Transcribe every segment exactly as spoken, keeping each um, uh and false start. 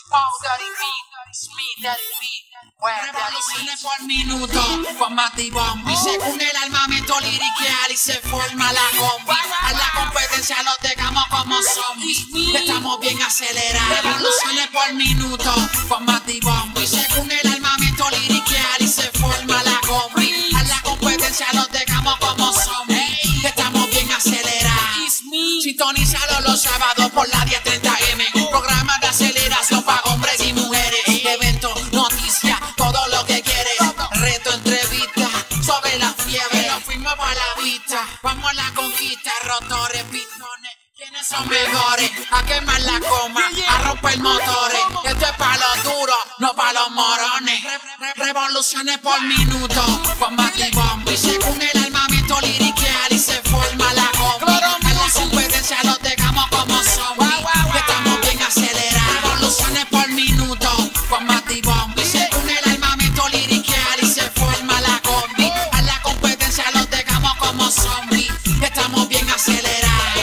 Revoluciones por minuto con Mati Bombi. Según el armamento lirical y se forma la combi. A la competencia los dejamos como zombies. Estamos bien acelerados. Revoluciones por minuto con Mati Bombi. Según el armamento lirical y se forma la combi. A la competencia los dejamos como zombies. Estamos bien acelerados. Sintonízalo los sábados por la diez treinta eme. Programa de aceleración para hombres y mujeres. Evento, noticia, todo lo que quieres. Reto, entrevista sobre la fiebre. Nos fuimos para la vista. Vamos a la conquista, rotores, pistones. ¿Quiénes son mejores? A quemar la coma, a romper motores. Esto es para los duros, no para los morones. Revoluciones por minuto con Mati Bombi. Según el armamento lirical y se forma la combi. A la competencia los dejamos como zombies. Estamos bien acelerados. Revoluciones por minuto con Mati Bombi. Según el armamento lirical y se forma la combi. A la competencia los dejamos como zombies. Estamos bien acelerados.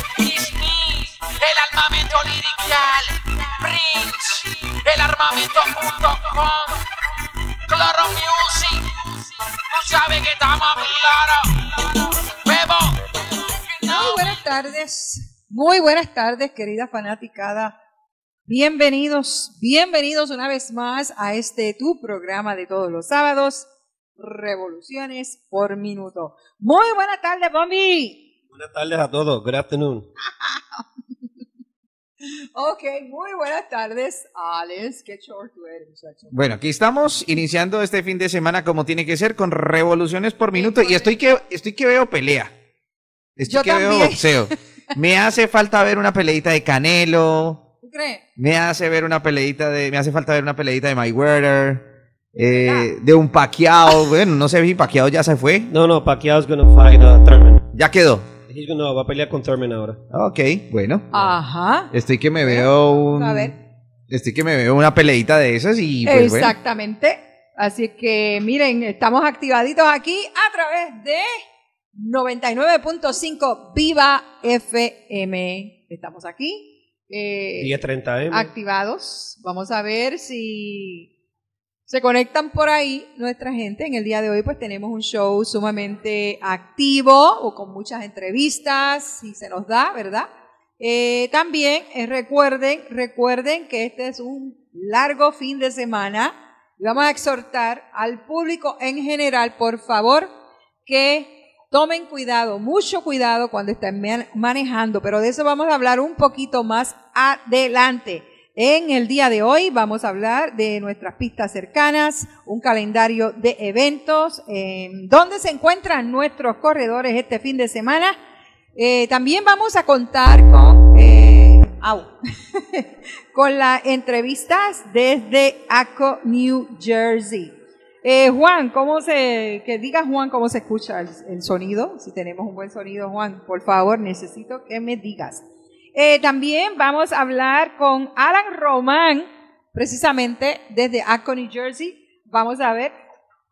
El armamento lirical, Prince, el armamento punto com, Cloro Music, tú sabes que estamos claros. Bebo. Muy buenas tardes, muy buenas tardes, querida fanaticada. Bienvenidos, bienvenidos una vez más a este tu programa de todos los sábados, Revoluciones por Minuto. Muy buenas tardes, Bombi. Buenas tardes a todos, good afternoon. Ok, muy buenas tardes, Alex. Qué short tú eres, muchacho. Bueno, aquí estamos iniciando este fin de semana como tiene que ser, con revoluciones por minuto. Y estoy que, estoy que veo pelea. Estoy Yo que también. veo boxeo. Me hace falta ver una peleita de Canelo. ¿Tú crees? Me hace ver una peleita de, me hace falta ver una peleita de Mayweather. Eh, de un Pacquiao. Bueno, no sé si Pacquiao ya se fue. No, no, Pacquiao's gonna fight uh, Thurman. Ya quedó. He's gonna, va a pelear con Thurman ahora. Ok, bueno. Ajá. Estoy que me veo un, A ver. estoy que me veo una peleita de esas y pues bueno. Exactamente. Así que miren, estamos activaditos aquí a través de noventa y nueve punto cinco Viva F M. Estamos aquí. Eh, diez treinta eme. activados. Vamos a ver si se conectan por ahí nuestra gente. En el día de hoy pues tenemos un show sumamente activo o con muchas entrevistas, si se nos da, ¿verdad? Eh, también eh, recuerden, recuerden que este es un largo fin de semana y vamos a exhortar al público en general, por favor, que tomen cuidado, mucho cuidado cuando estén manejando, pero de eso vamos a hablar un poquito más adelante. En el día de hoy vamos a hablar de nuestras pistas cercanas, un calendario de eventos, eh, dónde se encuentran nuestros corredores este fin de semana. Eh, también vamos a contar con, eh, au, con las entrevistas desde Acco, New Jersey. Eh, Juan, ¿cómo se, que diga Juan cómo se escucha el, el sonido? Si tenemos un buen sonido, Juan, por favor, necesito que me digas. Eh, también vamos a hablar con Alan Román, precisamente desde Acco, New Jersey. Vamos a ver.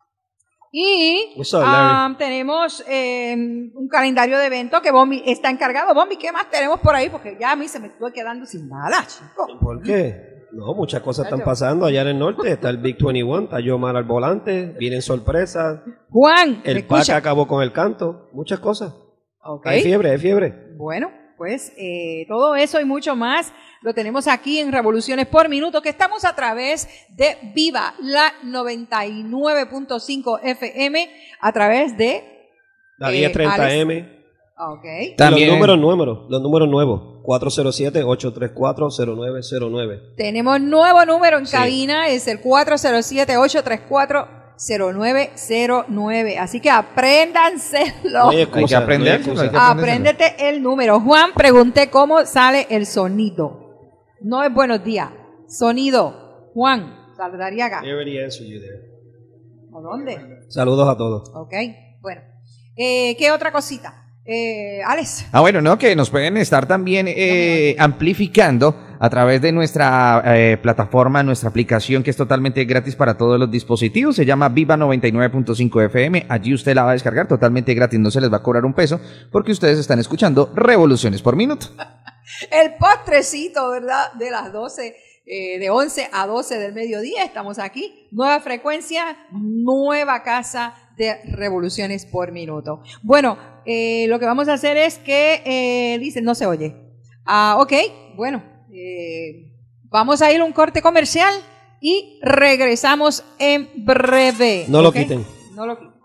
Y What's up, Larry? um, tenemos eh, un calendario de eventos que Bombi está encargado. Bombi, ¿qué más tenemos por ahí? Porque ya a mí se me estuvo quedando sin nada, chico. ¿Por qué? No, muchas cosas están pasando allá en el norte. Está el Big veintiuno, está Yomar al volante, vienen sorpresas. Juan, ¿me El escucha? Pac acabó con el canto, muchas cosas. Okay. Hay fiebre, hay fiebre. Bueno, pues eh, todo eso y mucho más lo tenemos aquí en Revoluciones por Minuto, que estamos a través de Viva, la noventa y nueve punto cinco F M, a través de La eh, diez treinta eme. Ok. También- Los números nuevos, los números nuevos. cuatro cero siete, ocho tres cuatro, cero nueve cero nueve. Tenemos nuevo número en Sí. cabina, es el cuatro cero siete, ocho tres cuatro, cero nueve cero nueve. Así que apréndanselo. No hay excusa, Hay que aprender, no hay excusa. hay que- Apréndete el número. Juan, pregunté cómo sale el sonido. No es buenos días. Sonido. Juan Saldariaga. I already answered you there. ¿O dónde? Saludos a todos. Ok, bueno. Eh, ¿Qué otra cosita? Eh, Alex. Ah, bueno, no, que nos pueden estar también eh, amplificando a través de nuestra eh, plataforma, nuestra aplicación, que es totalmente gratis para todos los dispositivos. Se llama Viva noventa y nueve punto cinco F M. Allí usted la va a descargar totalmente gratis, no se les va a cobrar un peso, porque ustedes están escuchando Revoluciones por Minuto. El postrecito, ¿verdad? De las doce eh, de once a doce del mediodía. Estamos aquí. Nueva frecuencia, nueva casa de revoluciones por minuto. Bueno, eh, lo que vamos a hacer es que, eh, dicen, no se oye. Ah, ok, bueno, eh, vamos a ir a un corte comercial y regresamos en breve. No lo ¿okay? quiten. No lo quiten.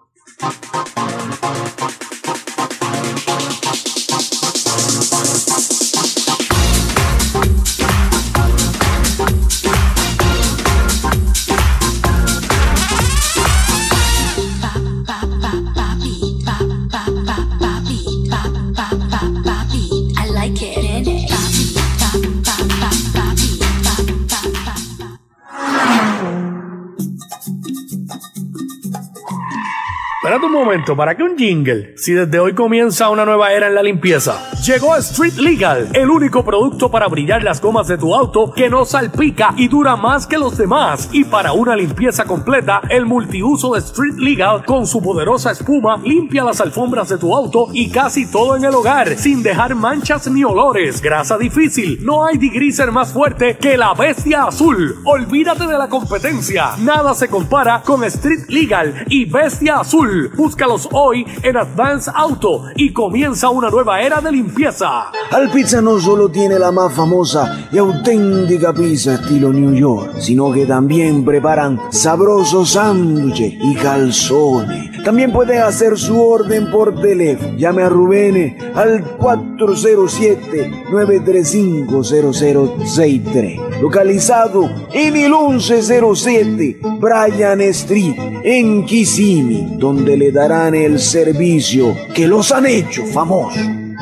Espérate un momento, ¿para qué un jingle? Si desde hoy comienza una nueva era en la limpieza. Llegó Street Legal, el único producto para brillar las gomas de tu auto que no salpica y dura más que los demás. Y para una limpieza completa, el multiuso de Street Legal con su poderosa espuma limpia las alfombras de tu auto y casi todo en el hogar, sin dejar manchas ni olores. Grasa difícil, no hay degreaser más fuerte que la Bestia Azul. Olvídate de la competencia, nada se compara con Street Legal y Bestia Azul. Búscalos hoy en Advance Auto y comienza una nueva era de limpieza. Alpizza no solo tiene la más famosa y auténtica pizza estilo New York, sino que también preparan sabrosos sándwiches y calzones. También puede hacer su orden por teléfono. Llame a Rubén al cuatro cero siete, nueve tres cinco, cero cero seis tres. Localizado en el once cero siete Bryan Street en Kissimmee, donde le darán el servicio que los han hecho famosos.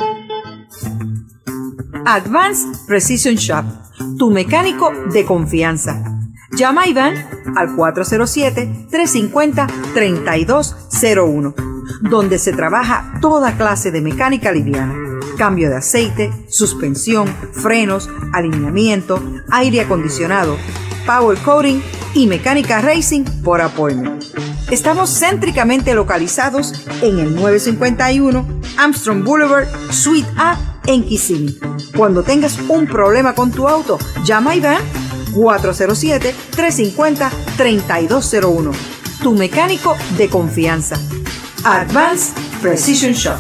Advanced Precision Shop, tu mecánico de confianza. Llama a Iván al cuatro cero siete, tres cinco cero, tres dos cero uno, donde se trabaja toda clase de mecánica liviana. Cambio de aceite, suspensión, frenos, alineamiento, aire acondicionado, power coating y mecánica racing por appointment. Estamos céntricamente localizados en el nueve cincuenta y uno Armstrong Boulevard, Suite A, en Kissimmee. Cuando tengas un problema con tu auto, llama a Iván cuatro cero siete, tres cinco cero, tres dos cero uno. Tu mecánico de confianza. Advanced Precision Shop.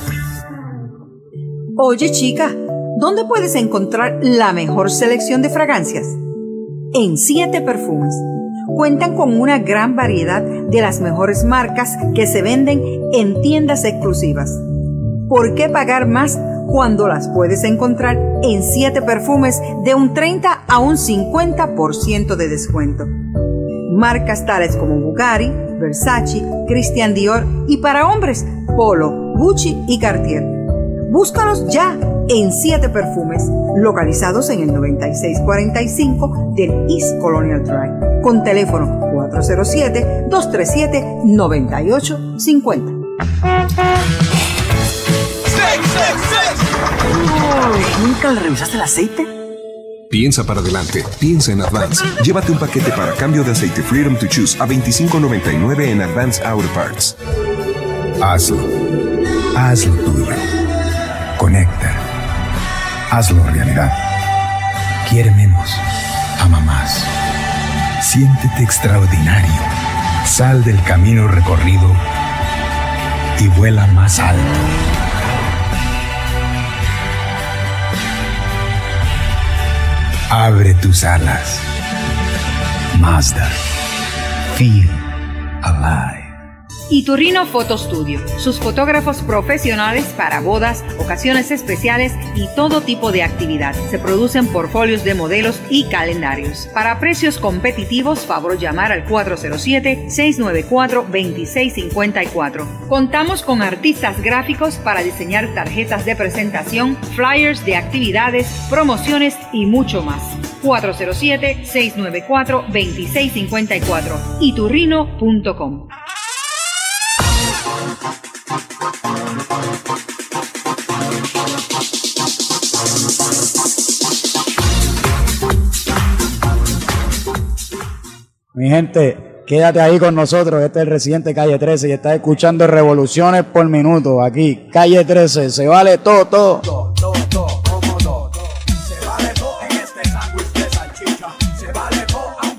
Oye, chica, ¿dónde puedes encontrar la mejor selección de fragancias? En Siete Perfumes. Cuentan con una gran variedad de las mejores marcas que se venden en tiendas exclusivas. ¿Por qué pagar más cuando las puedes encontrar en Siete Perfumes de un treinta a un cincuenta por ciento de descuento? Marcas tales como Bugatti, Versace, Christian Dior y para hombres, Polo, Gucci y Cartier. Búscalos ya en Siete Perfumes, localizados en el noventa y seis cuarenta y cinco del East Colonial Drive, con teléfono cuatro cero siete, dos tres siete, nueve ocho cinco cero. ¿Nunca le revisaste el aceite? Piensa para adelante, piensa en Advance. Llévate un paquete para cambio de aceite Freedom to Choose a veinticinco noventa y nueve en Advance Auto Parts. Hazlo. Hazlo tuyo. Conecta. Hazlo realidad. Quiere menos. Ama más. Siéntete extraordinario. Sal del camino recorrido y vuela más alto. Abre tus alas. Mazda. Feel alive. Iturrino Photo Studio, sus fotógrafos profesionales para bodas, ocasiones especiales y todo tipo de actividad. Se producen portfolios de modelos y calendarios. Para precios competitivos, favor llamar al cuatro cero siete, seis nueve cuatro, dos seis cinco cuatro. Contamos con artistas gráficos para diseñar tarjetas de presentación, flyers de actividades, promociones y mucho más. cuatro cero siete, seis nueve cuatro, dos seis cinco cuatro. iturrino punto com. Mi gente, quédate ahí con nosotros. Este es el Residente Calle trece y estás escuchando Revoluciones por Minuto. Aquí, Calle trece, se vale todo, todo. todo, todo, todo, todo. Se vale todo en este sándwich de salchicha. Se vale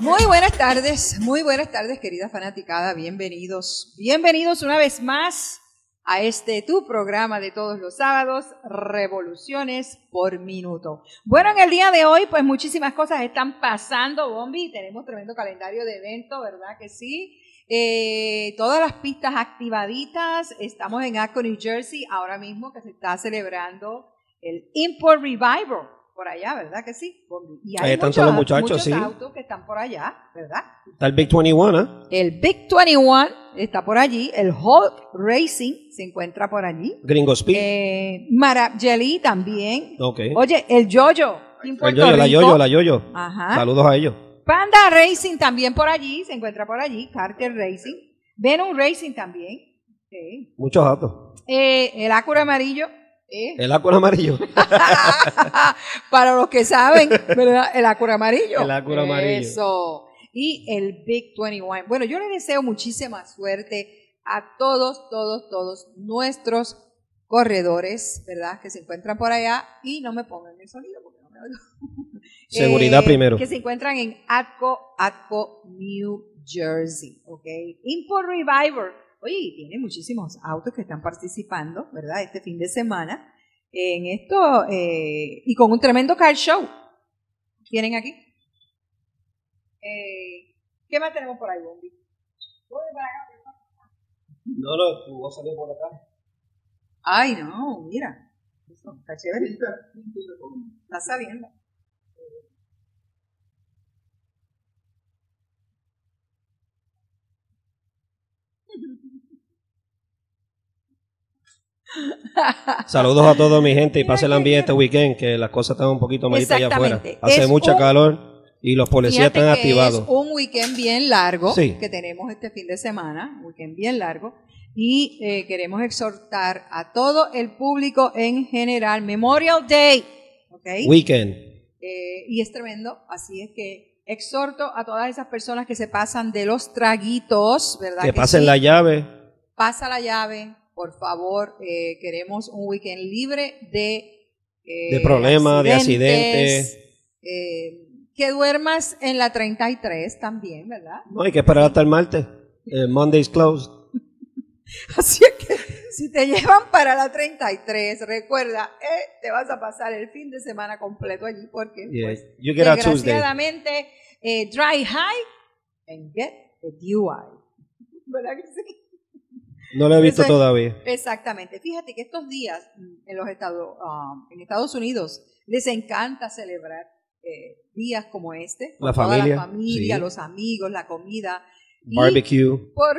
Muy buenas tardes, muy buenas tardes, querida fanaticada. Bienvenidos, bienvenidos una vez más a este tu programa de todos los sábados, Revoluciones por Minuto. Bueno, en el día de hoy, pues muchísimas cosas están pasando, Bombi. Tenemos tremendo calendario de eventos, ¿verdad que sí? Eh, todas las pistas activaditas. Estamos en Acton, New Jersey, ahora mismo que se está celebrando el Import Revival. Por allá, ¿verdad que sí? Y hay Ahí están muchos, todos los muchachos, muchos sí. autos que están por allá, ¿verdad? Está el Big veintiuno, ¿eh? El Big veintiuno está por allí, el Hulk Racing se encuentra por allí. Gringo Speed. Eh, Marabjeli también. Okay. Oye, el Yoyo. En Puerto el Yoyo, la Rico. Yoyo, la Yoyo. Ajá. Saludos a ellos. Panda Racing también por allí, se encuentra por allí. Carter Racing. Venom Racing también. Okay. Muchos datos. Eh, el Acura amarillo. ¿Eh? El Acura amarillo. Para los que saben, ¿verdad? El Acura amarillo. El Acura amarillo. Eso. Y el Big veintiuno. Bueno, yo les deseo muchísima suerte a todos, todos, todos nuestros corredores, ¿verdad? Que se encuentran por allá. Y no me pongan el sonido porque no me oigo. Seguridad eh, primero. Que se encuentran en Atco, Atco, New Jersey. ¿Ok? Import Revival. Oye, tiene muchísimos autos que están participando, ¿verdad? Este fin de semana en esto eh, y con un tremendo car show. ¿Tienen aquí? Eh, ¿Qué más tenemos por ahí, Bombi? No, no, tú vas a salir por acá. Ay, no, mira. Eso, está chévere. Está saliendo. Saludos a toda mi gente y pase el ambiente este weekend, que las cosas están un poquito malitas allá afuera. Hace Es mucha un- calor y los policías Fíjate están que activados. Es un weekend bien largo Sí. que tenemos este fin de semana, un weekend bien largo, y eh, queremos exhortar a todo el público en general. Memorial Day, ¿ok? Weekend. Eh, y es tremendo, así es que exhorto a todas esas personas que se pasan de los traguitos, ¿verdad? Que pasen sí? la llave. Pasa la llave, por favor. Eh, queremos un weekend libre de eh, De problemas, de accidentes. eh, que duermas en la treinta y tres también, ¿verdad? No hay que esperar hasta el martes. El Monday's closed. Así es que si te llevan para la treinta y tres, recuerda, eh, te vas a pasar el fin de semana completo allí porque Yeah. pues, You get out Tuesday. desgraciadamente eh, dry high and get a D U I. ¿Verdad que sí? No lo he visto Eso es- todavía. Exactamente. Fíjate que estos días mm, en los Estados, um, en Estados Unidos les encanta celebrar eh, días como este. con La toda familia, la familia, sí. los amigos, la comida. Y Barbecue. por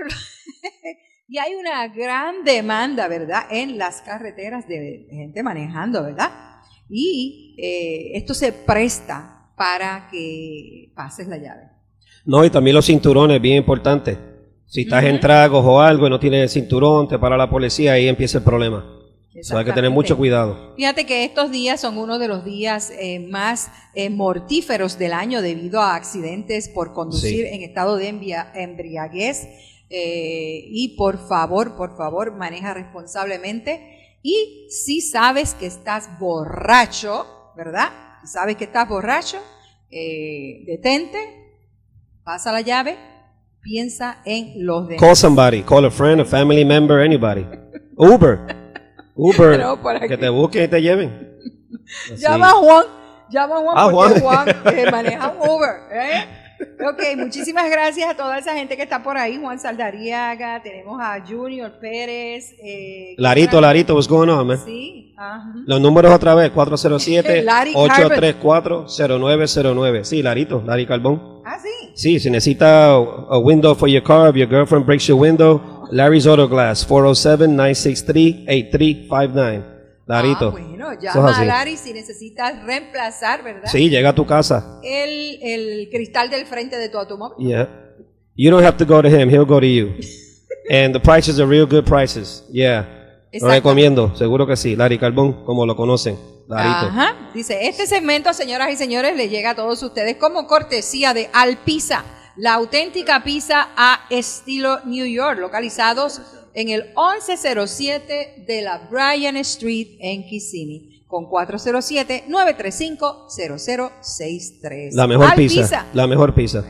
y hay una gran demanda, ¿verdad?, en las carreteras de gente manejando, ¿verdad? Y eh, esto se presta para que pases la llave. No, y también los cinturones, bien importante. Si estás en tragos o algo y no tienes el cinturón, te para la policía, ahí empieza el problema. O sea, hay que tener mucho cuidado. Fíjate que estos días son uno de los días eh, más eh, mortíferos del año debido a accidentes por conducir Sí. en estado de embria- embriaguez. Eh, y por favor, por favor, maneja responsablemente. Y si sabes que estás borracho, ¿verdad? Si sabes que estás borracho, eh, detente, pasa la llave, piensa en los demás. Call somebody, call a friend, a family member, anybody. Uber. Uber. No, por aquí. Que te busquen y te lleven. Así. Llama a Juan, llama a Juan Ah, porque Juan. Juan eh, maneja un Uber. ¿eh? Ok, muchísimas gracias a toda esa gente que está por ahí. Juan Saldariaga, tenemos a Junior Pérez. Eh, Larito, Larito, what's going on, man? Sí, ajá. Los números otra vez, cuatro cero siete, Larry ocho tres cuatro, cero nueve cero nueve. Sí, Larito, Larry Carbón. Ah, sí. Sí, si necesita a window for your car, if your girlfriend breaks your window, Larry's Auto Glass, four oh seven, nine six three, eight three five nine. Larito. Ah, bueno, Eso es llama así. a Larry si necesitas reemplazar, ¿verdad? Sí, llega a tu casa. El, el cristal del frente de tu automóvil. Yeah. You don't have to go to him, he'll go to you. And the prices are real good prices. Yeah. Lo Exacto. recomiendo, seguro que sí. Larry Carbón, como lo conocen. Larito. Ajá. Dice, este segmento, señoras y señores, le llega a todos ustedes como cortesía de Alpizza, la auténtica pizza a estilo New York, localizados en el once cero siete de la Bryan Street en Kissimmee, con cuatro cero siete, nueve tres cinco, cero cero seis tres. La mejor Alpizza. pizza. La mejor pizza. Claro.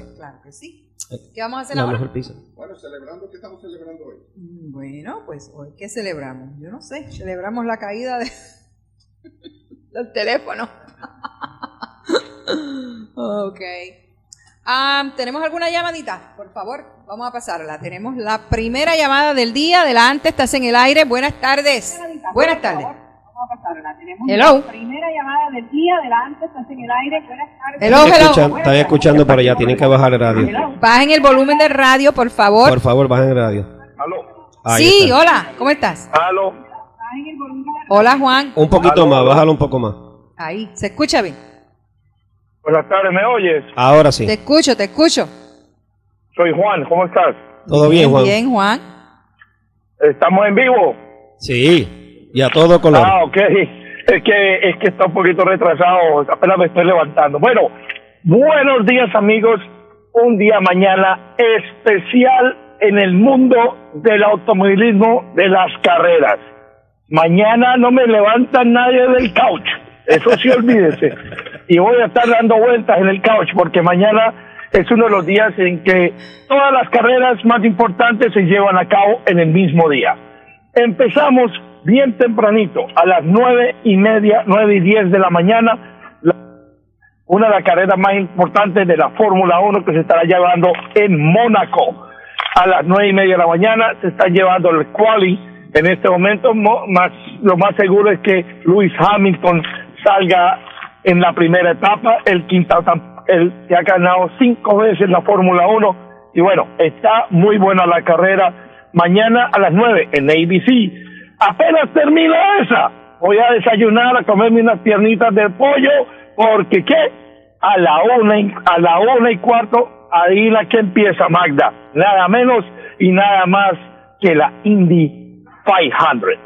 que sí. ¿Qué vamos a hacer La ahora? mejor pizza. Bueno, celebrando, ¿qué estamos celebrando hoy? Bueno, pues hoy, ¿qué celebramos? Yo no sé, celebramos la caída de... del teléfono. Ok. Um, ¿Tenemos alguna llamadita? Por favor, vamos a pasarla. Tenemos la primera llamada del día. Adelante, estás en el aire. Buenas tardes. Buenas tardes. Hello. La primera llamada del día. Adelante, estás en el aire. Buenas tardes. Hello, Están hello. escuchando, están escuchando por allá, tienen que bajar el radio. Bajen el volumen del radio, por favor. Por favor, bajen el radio. ¿Aló? Ahí Sí, está. hola, ¿cómo estás? ¿Aló? Hola, Juan. Un poquito más, bájalo un poco más. Ahí, ¿se escucha bien? Buenas tardes, ¿me oyes? Ahora sí. Te escucho, te escucho. Soy Juan, ¿cómo estás? ¿Todo bien, Juan? Bien, Juan. ¿Estamos en vivo? Sí, y a todo color. Ah, ok. Es que, es que está un poquito retrasado, apenas me estoy levantando. Bueno, buenos días, amigos. Un día mañana especial en el mundo del automovilismo de las carreras. Mañana no me levanta nadie del couch, eso sí, olvídese. Y voy a estar dando vueltas en el couch porque mañana es uno de los días en que todas las carreras más importantes se llevan a cabo en el mismo día. Empezamos bien tempranito, a las nueve y media, nueve y diez de la mañana, la, una de las carreras más importantes de la Fórmula uno que se estará llevando en Mónaco. A las nueve y media de la mañana se está llevando el quali. En este momento mo, más, lo más seguro es que Lewis Hamilton salga en la primera etapa, el quinta, el que ha ganado cinco veces la Fórmula uno. Y bueno, está muy buena la carrera. Mañana a las nueve en A B C. Apenas termina esa, voy a desayunar, a comerme unas piernitas de pollo, porque ¿qué? A la una y, a la una y cuarto, ahí la que empieza, Magda. Nada menos y nada más que la Indy quinientos.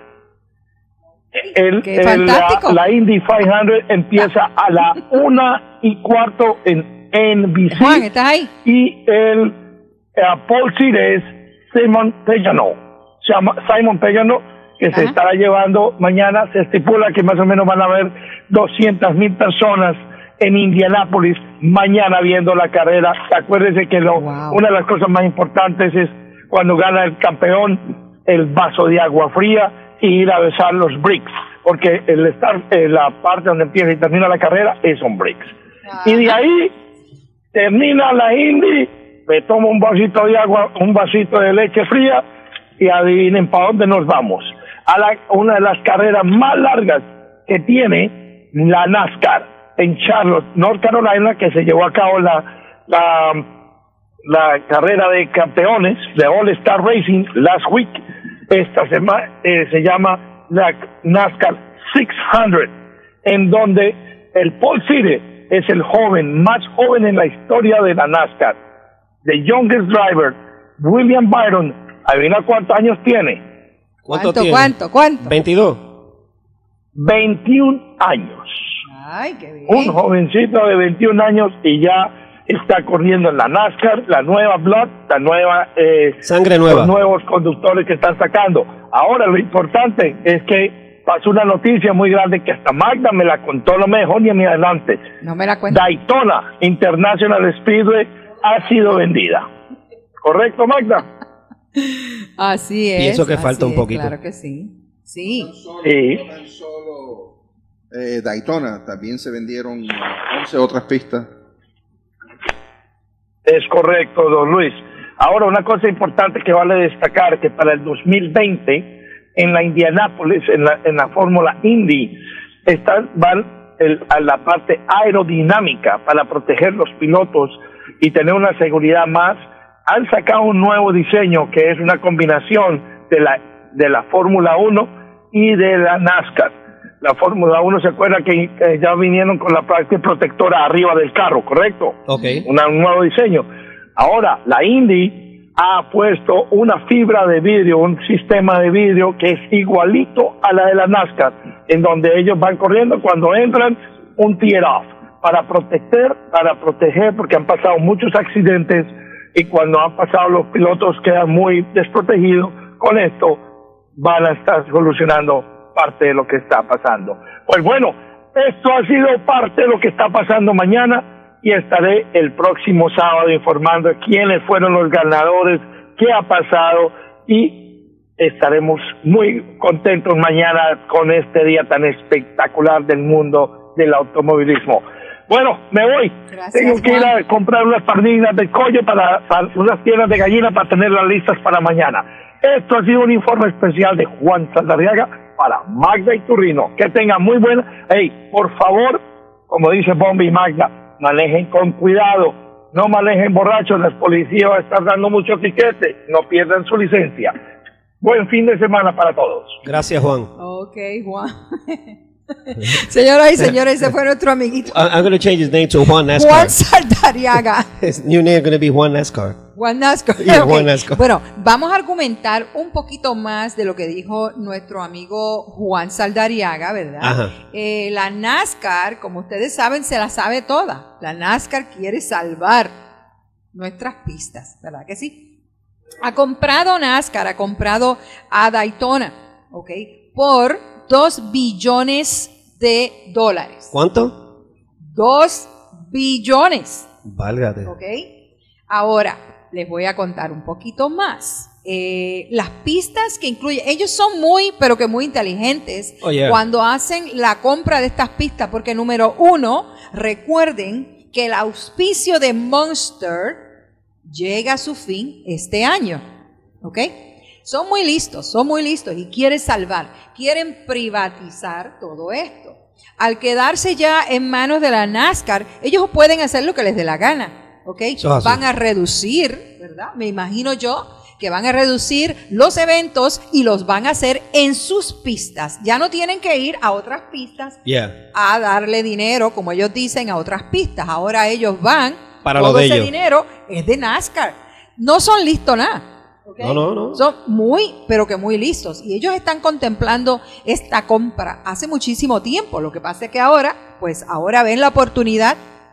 El, ¡Qué el, fantástico! la, la Indy quinientos empieza a la una y cuarto en N B C. Juan, ¿estás ahí? Y el uh, Paul Cire es Simon Pagano. Se llama Simon Pagano, que Ajá. se estará llevando mañana. Se estipula que más o menos van a haber doscientas mil personas en Indianápolis mañana viendo la carrera. Acuérdense que lo, wow. una de las cosas más importantes es cuando gana el campeón el vaso de agua fría y ir a besar los bricks, porque el estar en la parte donde empieza y termina la carrera es un bricks. Ajá. Y de ahí termina la Indy, me tomo un vasito de agua, un vasito de leche fría y adivinen para dónde nos vamos. A la, una de las carreras más largas que tiene la NASCAR en Charlotte, North Carolina, que se llevó a cabo la, la, la carrera de campeones de All Star Racing last week. Esta semana eh, se llama la NASCAR seiscientos, en donde el Paul Cire es el joven más joven en la historia de la NASCAR. The youngest driver, William Byron, ¿adivina cuántos años tiene? ¿Cuánto, ¿Cuánto, tiene? ¿Cuánto, cuánto? veintidós. veintiún años. Ay, qué bien. Un jovencito de veintiún años y ya está corriendo en la NASCAR, la nueva Blood, la nueva... Eh, Sangre nueva. Los nuevos conductores que están sacando. Ahora, lo importante es que pasó una noticia muy grande que hasta Magda me la contó, no me dejó ni a mi adelante. No me la cuento. Daytona International Speedway ha sido vendida. ¿Correcto, Magda? Así es. Pienso que falta un poquito. Es, claro que sí. Sí. No solo, sí. No tan solo eh, Daytona, también se vendieron once otras pistas. Es correcto, don Luis. Ahora, una cosa importante que vale destacar, que para el dos mil veinte, en la Indianápolis, en la, en la Fórmula Indy, están, van el, a la parte aerodinámica para proteger los pilotos y tener una seguridad más. Han sacado un nuevo diseño que es una combinación de la, de la Fórmula uno y de la NASCAR. La Fórmula uno, se acuerda que eh, ya vinieron con la parte protectora arriba del carro, ¿correcto? Ok. Una, un nuevo diseño. Ahora, la Indy ha puesto una fibra de vidrio, un sistema de vidrio que es igualito a la de la NASCAR, en donde ellos van corriendo cuando entran un tear-off para proteger, para proteger, porque han pasado muchos accidentes y cuando han pasado los pilotos quedan muy desprotegidos. Con esto van a estar solucionando parte de lo que está pasando. Pues bueno, esto ha sido parte de lo que está pasando mañana. y estaré el próximo sábado informando quiénes fueron los ganadores, qué ha pasado, y estaremos muy contentos mañana con este día tan espectacular del mundo del automovilismo. Bueno, me voy. Gracias, Tengo que ir Juan. a comprar unas pardinas de collo para, para unas piernas de gallina para tenerlas listas para mañana. Esto ha sido un informe especial de Juan Saldarriaga para Magda y Turrino. Que tengan muy buena. Hey, por favor, como dice Bombi y Magda, manejen con cuidado. No manejen borrachos. La policía va a estar dando mucho tiquete. No pierdan su licencia. Buen fin de semana para todos. Gracias, Juan. Ok, Juan. Señoras y señores, ese fue nuestro amiguito I- I'm going to change his name to Juan NASCAR. Juan Saldarriaga. His new name is going to be Juan NASCAR. Juan NASCAR. Yeah, Ok. Juan NASCAR. Bueno, vamos a argumentar un poquito más de lo que dijo nuestro amigo Juan Saldarriaga, ¿verdad? Ajá. Eh, la NASCAR, como ustedes saben, se la sabe toda. La NASCAR quiere salvar nuestras pistas, ¿verdad que sí? Ha comprado NASCAR, ha comprado a Daytona, ¿ok? Por dos billones de dólares. ¿Cuánto? Dos billones. Válgate. ¿Ok? Ahora, les voy a contar un poquito más. Eh, las pistas que incluyen, ellos son muy, pero que muy inteligentes Oh, yeah. cuando hacen la compra de estas pistas, porque número uno, recuerden que el auspicio de Monster llega a su fin este año. ¿Ok? Son muy listos, son muy listos y quieren salvar, quieren privatizar todo esto. Al quedarse ya en manos de la NASCAR, ellos pueden hacer lo que les dé la gana, ¿ok? Eso es así. Van a reducir, ¿verdad? Me imagino yo que van a reducir los eventos y los van a hacer en sus pistas. Ya no tienen que ir a otras pistas Yeah. a darle dinero, como ellos dicen, a otras pistas. Ahora ellos van, Para lo todo de ese ellos. dinero es de NASCAR. No son listos nada. ¿ok? No, no, no. Son muy, pero que muy listos. Y ellos están contemplando esta compra hace muchísimo tiempo. Lo que pasa es que ahora, pues ahora ven la oportunidad,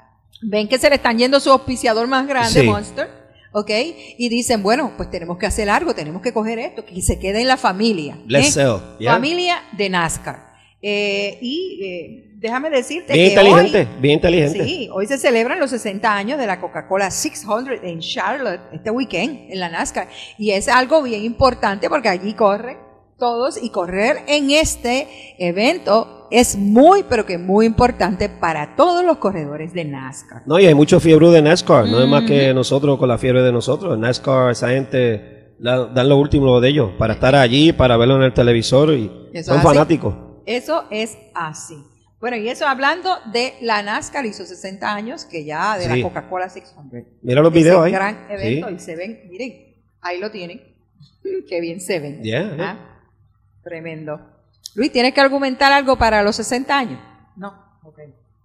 ven que se le están yendo su auspiciador más grande, Sí. Monster, ¿ok? Y dicen, bueno, pues tenemos que hacer algo, tenemos que coger esto, que se quede en la familia. Let's ¿eh? sell, yeah. Familia de NASCAR. Eh, y eh, déjame decirte Bien que inteligente, hoy, bien inteligente. sí, hoy se celebran los sesenta años de la Coca-Cola seiscientos en Charlotte este weekend en la NASCAR. Y es algo bien importante porque allí corren todos y correr en este evento es muy, pero que muy importante para todos los corredores de NASCAR. No, y hay mucho fiebre de NASCAR, no es más Ujú. que nosotros con la fiebre de nosotros. NASCAR, esa gente la- dan lo último de ellos para estar allí, para verlo en el televisor y Eso son es así. fanáticos. Eso es así. Bueno, y eso hablando de la NASCAR, hizo sesenta años que ya de Sí. la Coca-Cola seiscientos. Mira los Ese videos ahí. gran evento Sí. y se ven, miren, ahí lo tienen. Qué bien se ven. Yeah, yeah. Ah, Tremendo. Luis, ¿tienes que argumentar algo para los sesenta años? No. Ok.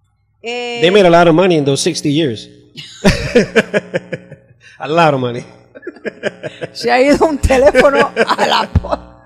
Eh, They made a lot of money in those sixty years. A lot of money. se ha ido un teléfono a la po-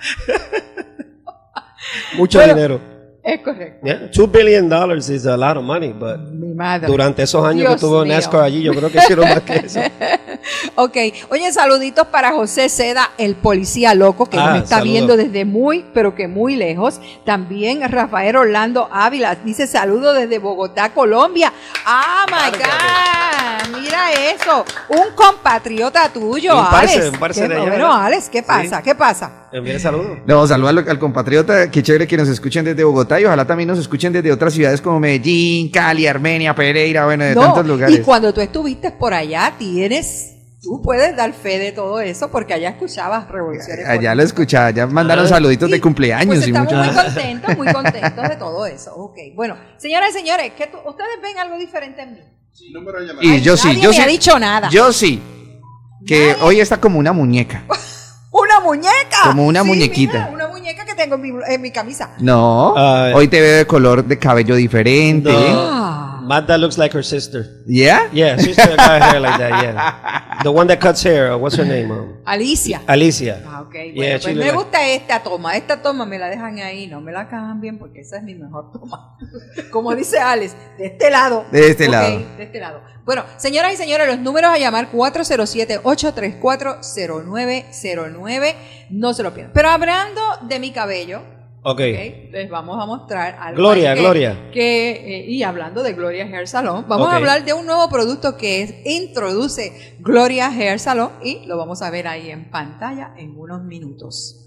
Mucho Bueno, dinero. Es correcto. Yeah, two billion dollars is a lot of money, but Mi madre. durante esos años Dios que tuvo mío. NASCAR allí, yo creo que hicieron más que eso. Ok, oye, saluditos para José Seda, el policía loco, que Ah, nos está saludos. viendo desde muy, pero que muy lejos. También Rafael Orlando Ávila dice saludo desde Bogotá, Colombia. ¡Ah, my God! Mira eso, un compatriota tuyo, Un parce, Alex. un parce Qué de allá, bueno, ¿verdad? Alex, ¿qué pasa? Sí. ¿Qué pasa? Envíe saludos. No, saludos al, al compatriota, qué chévere que nos escuchen desde Bogotá y ojalá también nos escuchen desde otras ciudades como Medellín, Cali, Armenia, Pereira, bueno, de No, tantos lugares. y cuando tú estuviste por allá, tienes, tú puedes dar fe de todo eso, porque allá escuchabas revoluciones. Allá lo escuchaba, ya mandaron Ah. saluditos de cumpleaños Pues y estamos mucho. muy contentos, muy contentos de todo eso. Ok, bueno, señoras y señores, ¿qué tú- ¿ustedes ven algo diferente en mí? Y Ay, yo sí, nadie yo me sí. ha dicho nada. Yo sí. Que hoy está como una muñeca. ¡Una muñeca! Como una Sí, muñequita. mira, una muñeca que tengo en mi, en mi camisa. No, Ah, hoy te veo de color de cabello diferente. Ah. Magda looks like her sister. ¿Yeah? Yeah, she's got hair like that, yeah. The one that cuts hair, uh, what's her name? Um, Alicia. Alicia. Ah, ok, bueno, Yeah, she pues look me like- gusta esta toma. Esta toma me la dejan ahí, no me la cambien porque esa es mi mejor toma. Como dice Alex, de este lado. De este Ok, lado. de este lado. Bueno, señoras y señores, los números a llamar cuatro cero siete, ocho tres cuatro, cero nueve cero nueve. No se lo pierdan. Pero hablando de mi cabello, Okay. ok. Les vamos a mostrar algo. Gloria, que, Gloria. Que, eh, y hablando de Gloria Hair Salon, vamos Okay. a hablar de un nuevo producto que es, introduce Gloria Hair Salon y lo vamos a ver ahí en pantalla en unos minutos.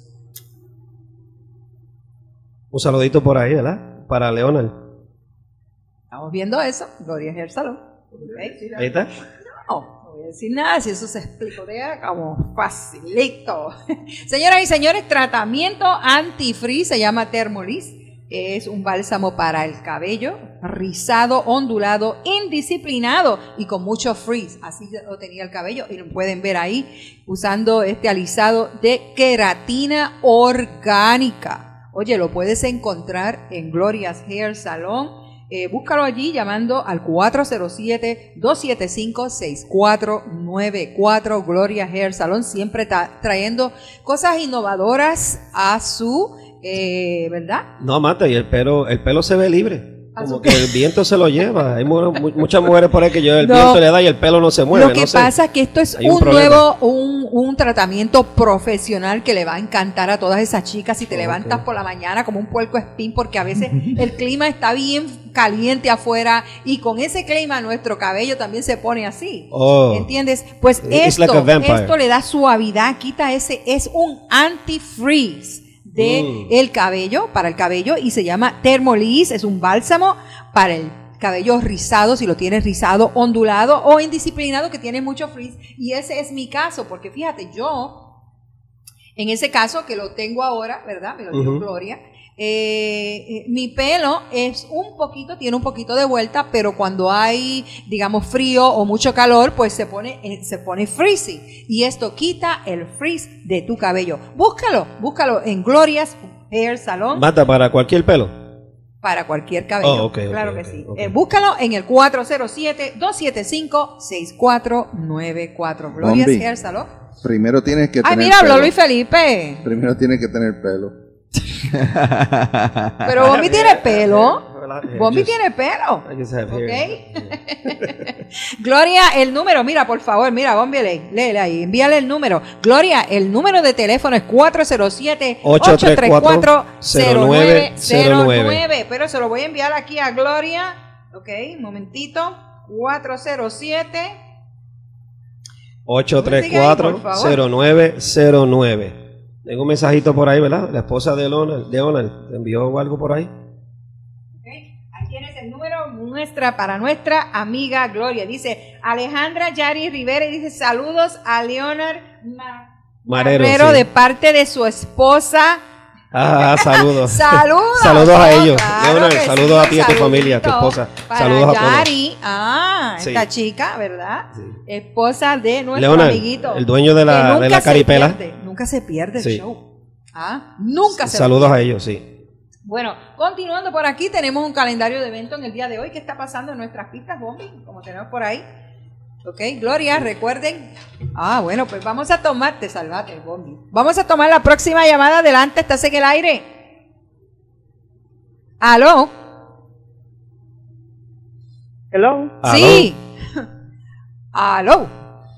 Un saludito por ahí, ¿verdad? Para Leonard. Estamos viendo eso, Gloria Hair Salon. Okay. Ahí está. No, no voy a decir nada, si eso se explicó como facilito. Señoras y señores, tratamiento anti-frizz se llama Thermolis. Es un bálsamo para el cabello, rizado, ondulado, indisciplinado y con mucho frizz. Así lo tenía el cabello y lo pueden ver ahí usando este alisado de queratina orgánica. Oye, lo puedes encontrar en Gloria's Hair Salon. Eh, búscalo allí llamando al cuatro cero siete, dos siete cinco, seis cuatro nueve cuatro. Gloria Hair Salon, siempre tra trayendo cosas innovadoras a su, eh, ¿verdad? No, Mata, y el pelo, el pelo se ve libre. Como que el viento se lo lleva. Hay mu muchas mujeres por ahí que yo el no, viento le da y el pelo no se mueve. Lo que no sé. pasa es que esto es un, un nuevo, un, un tratamiento profesional que le va a encantar a todas esas chicas si te okay. levantas por la mañana como un puerco espín, porque a veces el clima está bien caliente afuera y con ese clima nuestro cabello también se pone así. Oh. ¿Entiendes? Pues esto, like esto le da suavidad, quita ese, es un anti-freeze de mm. el cabello, para el cabello, y se llama Thermolis. Es un bálsamo para el cabello rizado, si lo tienes rizado, ondulado o indisciplinado, que tiene mucho frizz, y ese es mi caso, porque fíjate, yo en ese caso que lo tengo ahora, ¿verdad? Me lo dio uh-huh. Gloria. Eh, mi pelo es un poquito, tiene un poquito de vuelta, pero cuando hay, digamos, frío o mucho calor, pues se pone, eh, se pone frizzy, y esto quita el frizz de tu cabello. Búscalo, búscalo en Gloria's Hair Salon. Mata para cualquier pelo. Para cualquier cabello, oh, okay, claro okay, que okay, sí. okay. Eh, búscalo en el cuatro cero siete, dos siete cinco, seis cuatro nueve cuatro. Gloria's Bombi, Hair Salon. Primero tienes que Ay, tener mira, pelo. habló Luis Felipe. Primero tienes que tener pelo. Pero Bombi tiene pelo. Bombi tiene pelo. Okay. Gloria, el número, mira, por favor, mira, Bombi, léele lee ahí, envíale el número. Gloria, el número de teléfono es cuatro cero siete, ocho tres cuatro, cero nueve cero nueve. Pero se lo voy a enviar aquí a Gloria. Ok, un momentito. cuatro cero siete, ocho tres cuatro, cero nueve cero nueve. Tengo un mensajito por ahí, ¿verdad? La esposa de Leonard, de Leonard, ¿te envió algo por ahí? Okay. Ahí tienes el número nuestra, para nuestra amiga Gloria. Dice Alejandra Yari Rivera y dice saludos a Leonard Ma Marrero, Marrero sí. de parte de su esposa. Ah, saludos. Saludos. Saludos a ellos. Claro Leonard, saludos sí, a ti, a tu familia, a tu esposa. Para saludos Yari. a todos. Ah, sí. esta chica, ¿verdad? Sí. Esposa de nuestro Leonard, amiguito. El dueño de la, de la caripela. Se nunca se pierde sí. el show. Ah, nunca se Saludos pierde. a ellos, sí. Bueno, continuando por aquí, tenemos un calendario de eventos en el día de hoy. ¿Qué está pasando en nuestras pistas, Bombi? Como tenemos por ahí. Ok, Gloria, recuerden. Ah, bueno, pues vamos a tomar, te salvaste, Bombi. Vamos a tomar la próxima llamada. Adelante, estás en el aire. ¿Aló? Hello. Sí. ¿Aló?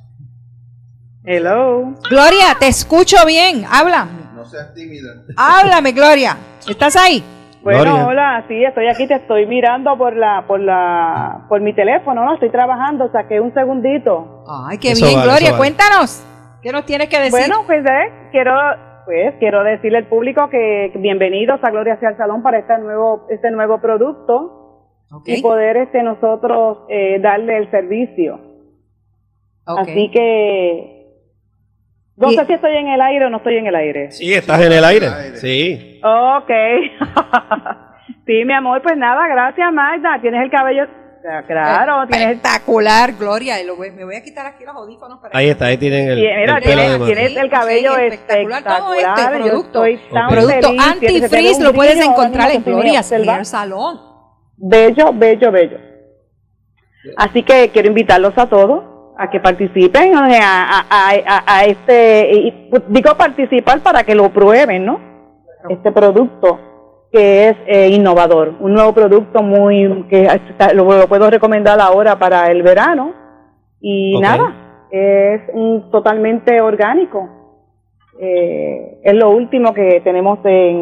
Hello. Gloria, te escucho bien. Habla. No seas tímida. Háblame, Gloria. ¿Estás ahí? Bueno, Gloria. hola, sí, estoy aquí, te estoy mirando por la, por la, por mi teléfono, ¿no? Estoy trabajando, saqué un segundito. Ay, qué Eso bien, vale, Gloria, eso vale. Cuéntanos. ¿Qué nos tienes que decir? Bueno, pues, eh, quiero, pues, quiero decirle al público que bienvenidos a Gloria Hair Salon para este nuevo, este nuevo producto. Okay. Y poder, este, nosotros, eh, darle el servicio. Okay. Así que, no y, sé si estoy en el aire o no estoy en el aire. Sí, estás en el aire. Sí. Ok. Sí, mi amor, pues nada, gracias, Magda. Tienes el cabello, claro. Tienes espectacular, Gloria. Lo voy, me voy a quitar aquí los audífonos. Para ahí está, ahí tienen el, sí, mira, el pelo tienes, tienes el cabello sí, espectacular. espectacular. Todo este producto, okay. producto anti-frizz lo puedes encontrar en Gloria's Hair Salon. Bello, bello, bello. Así que quiero invitarlos a todos a que participen a, a, a, a este, y digo participar para que lo prueben, ¿no? Este producto que es eh, innovador, un nuevo producto muy que lo, lo puedo recomendar ahora para el verano y okay. nada, es un totalmente orgánico, eh, es lo último que tenemos en,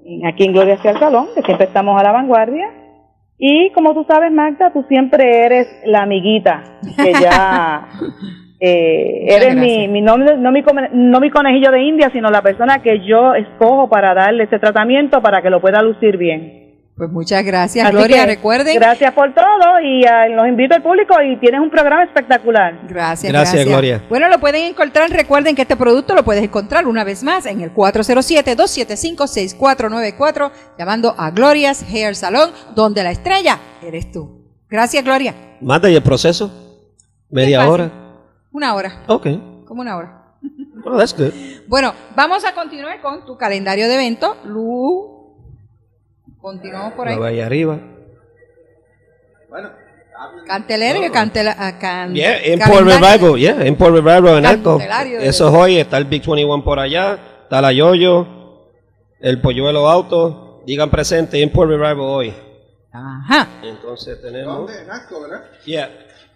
en- aquí en Gloria hacia el Salón, que siempre estamos a la vanguardia. Y como tú sabes, Magda, tú siempre eres la amiguita, que ya eh, Muchas eres mi, gracias. mi, no, no, mi come- no mi conejillo de India, sino la persona que yo escojo para darle este tratamiento para que lo pueda lucir bien. Pues muchas gracias, Así Gloria. que, Recuerden. Gracias por todo y ah, los invito al público y tienes un programa espectacular. Gracias, Gracias, Gloria. Bueno, lo pueden encontrar. Recuerden que este producto lo puedes encontrar una vez más en el cuatro cero siete, dos siete cinco, seis cuatro nueve cuatro, llamando a Gloria's Hair Salon, donde la estrella eres tú. Gracias, Gloria. Manda, ¿y el proceso? ¿Media fácil. hora? Una hora, Ok. como una hora. Oh, that's good. Bueno, vamos a continuar con tu calendario de evento. Lu, continuamos por ahí. La vaya arriba. Cantelero y cantela, ah, can- Yeah, Import calendario. Revival, yeah, Import Revival en Arco. Candelario de- Eso es hoy, está el Big veintiuno por allá, está la Yoyo, el Polluelo Auto, digan presente, Import Revival hoy. Ajá. Entonces tenemos... ¿Dónde? En Asco, ¿verdad? Yeah.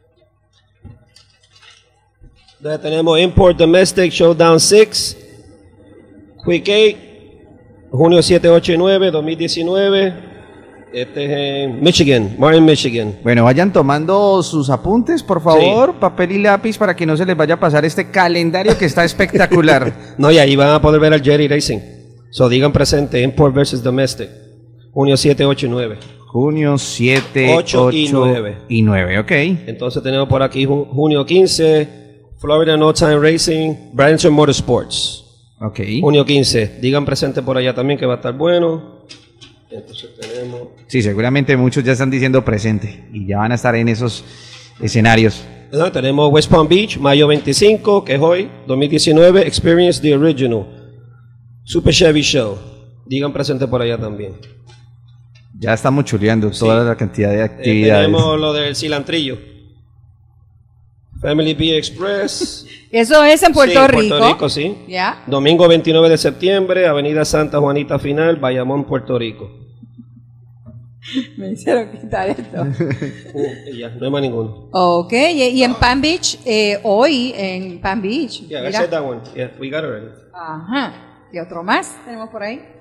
Entonces tenemos Import Domestic Showdown seis, Quick eight, junio siete, ocho y nueve, dos mil diecinueve. Este es en Michigan, Martin, Michigan. Bueno, vayan tomando sus apuntes, por favor, papel y lápiz para que no se les vaya a pasar este calendario que está espectacular. No, y ahí van a poder ver al Jerry Racing. So digan presente, Import versus Domestic, junio siete, ocho y nueve. Junio siete, ocho ocho y nueve. Y nueve, ok. Entonces tenemos por aquí ju- junio quince, Florida No Time Racing, Branson Motorsports. Ok. Junio quince, digan presente por allá también que va a estar bueno. Entonces tenemos... Sí, seguramente muchos ya están diciendo presente y ya van a estar en esos escenarios. No, tenemos West Palm Beach, mayo veinticinco, que es hoy, dos mil diecinueve, Experience the Original, Super Chevy Show. Digan presente por allá también. Ya estamos chuleando toda la cantidad de Eh, actividades. tenemos lo del cilantrillo. Family Bee Express. Eso es en Puerto Sí, Rico. Puerto Rico, sí. Ya. Domingo veintinueve de septiembre, Avenida Santa Juanita Final, Bayamón, Puerto Rico. Me hicieron quitar esto. Uh, y ya, no hay más ninguno. Ok, y, y en Palm Beach, eh, hoy en Palm Beach. Yeah, I mira. said that one. Yeah, we got it already. Ajá. ¿Y otro más tenemos por ahí?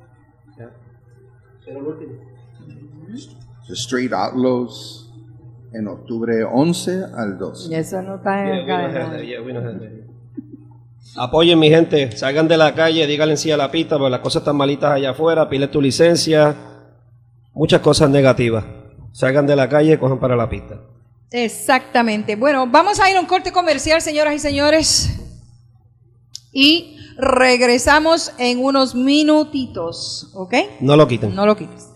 Era el último. The Street Outlaws en octubre once al doce. Y eso no está en Yeah, el we don't have calendario. that. Yeah, we don't have that. Apoyen mi gente, salgan de la calle, díganle sí a la pista, porque las cosas están malitas allá afuera, pile tu licencia, muchas cosas negativas. Salgan de la calle, cojan para la pista. Exactamente. Bueno, vamos a ir a un corte comercial, señoras y señores. Y regresamos en unos minutitos, ¿ok? No lo quiten. No lo quites.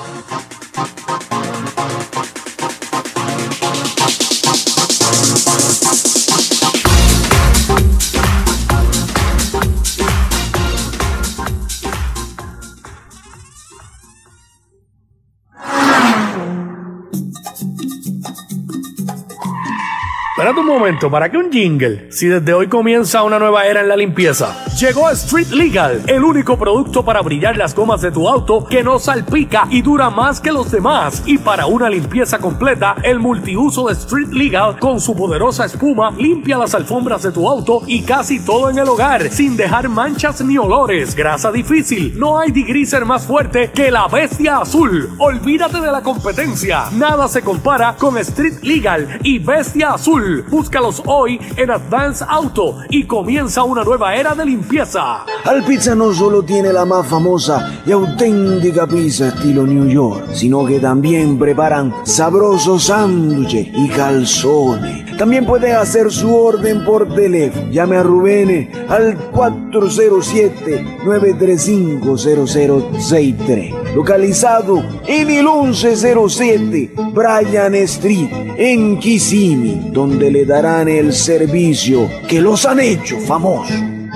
Espérate un momento, ¿para qué un jingle? Si desde hoy comienza una nueva era en la limpieza. Llegó Street Legal, el único producto para brillar las gomas de tu auto que no salpica y dura más que los demás. Y para una limpieza completa, el multiuso de Street Legal con su poderosa espuma limpia las alfombras de tu auto y casi todo en el hogar, sin dejar manchas ni olores. Grasa difícil, no hay degreaser más fuerte que la Bestia Azul. Olvídate de la competencia, nada se compara con Street Legal y Bestia Azul. Búscalos hoy en Advance Auto y comienza una nueva era de limpieza. Alpizza no solo tiene la más famosa y auténtica pizza estilo New York, sino que también preparan sabrosos sándwiches y calzones. También puede hacer su orden por teléfono. Llame a Rubén al cuatro cero siete, nueve tres cinco, cero cero seis tres. Localizado en el once cero siete Bryan Street en Kissimmee, donde le darán el servicio que los han hecho famosos.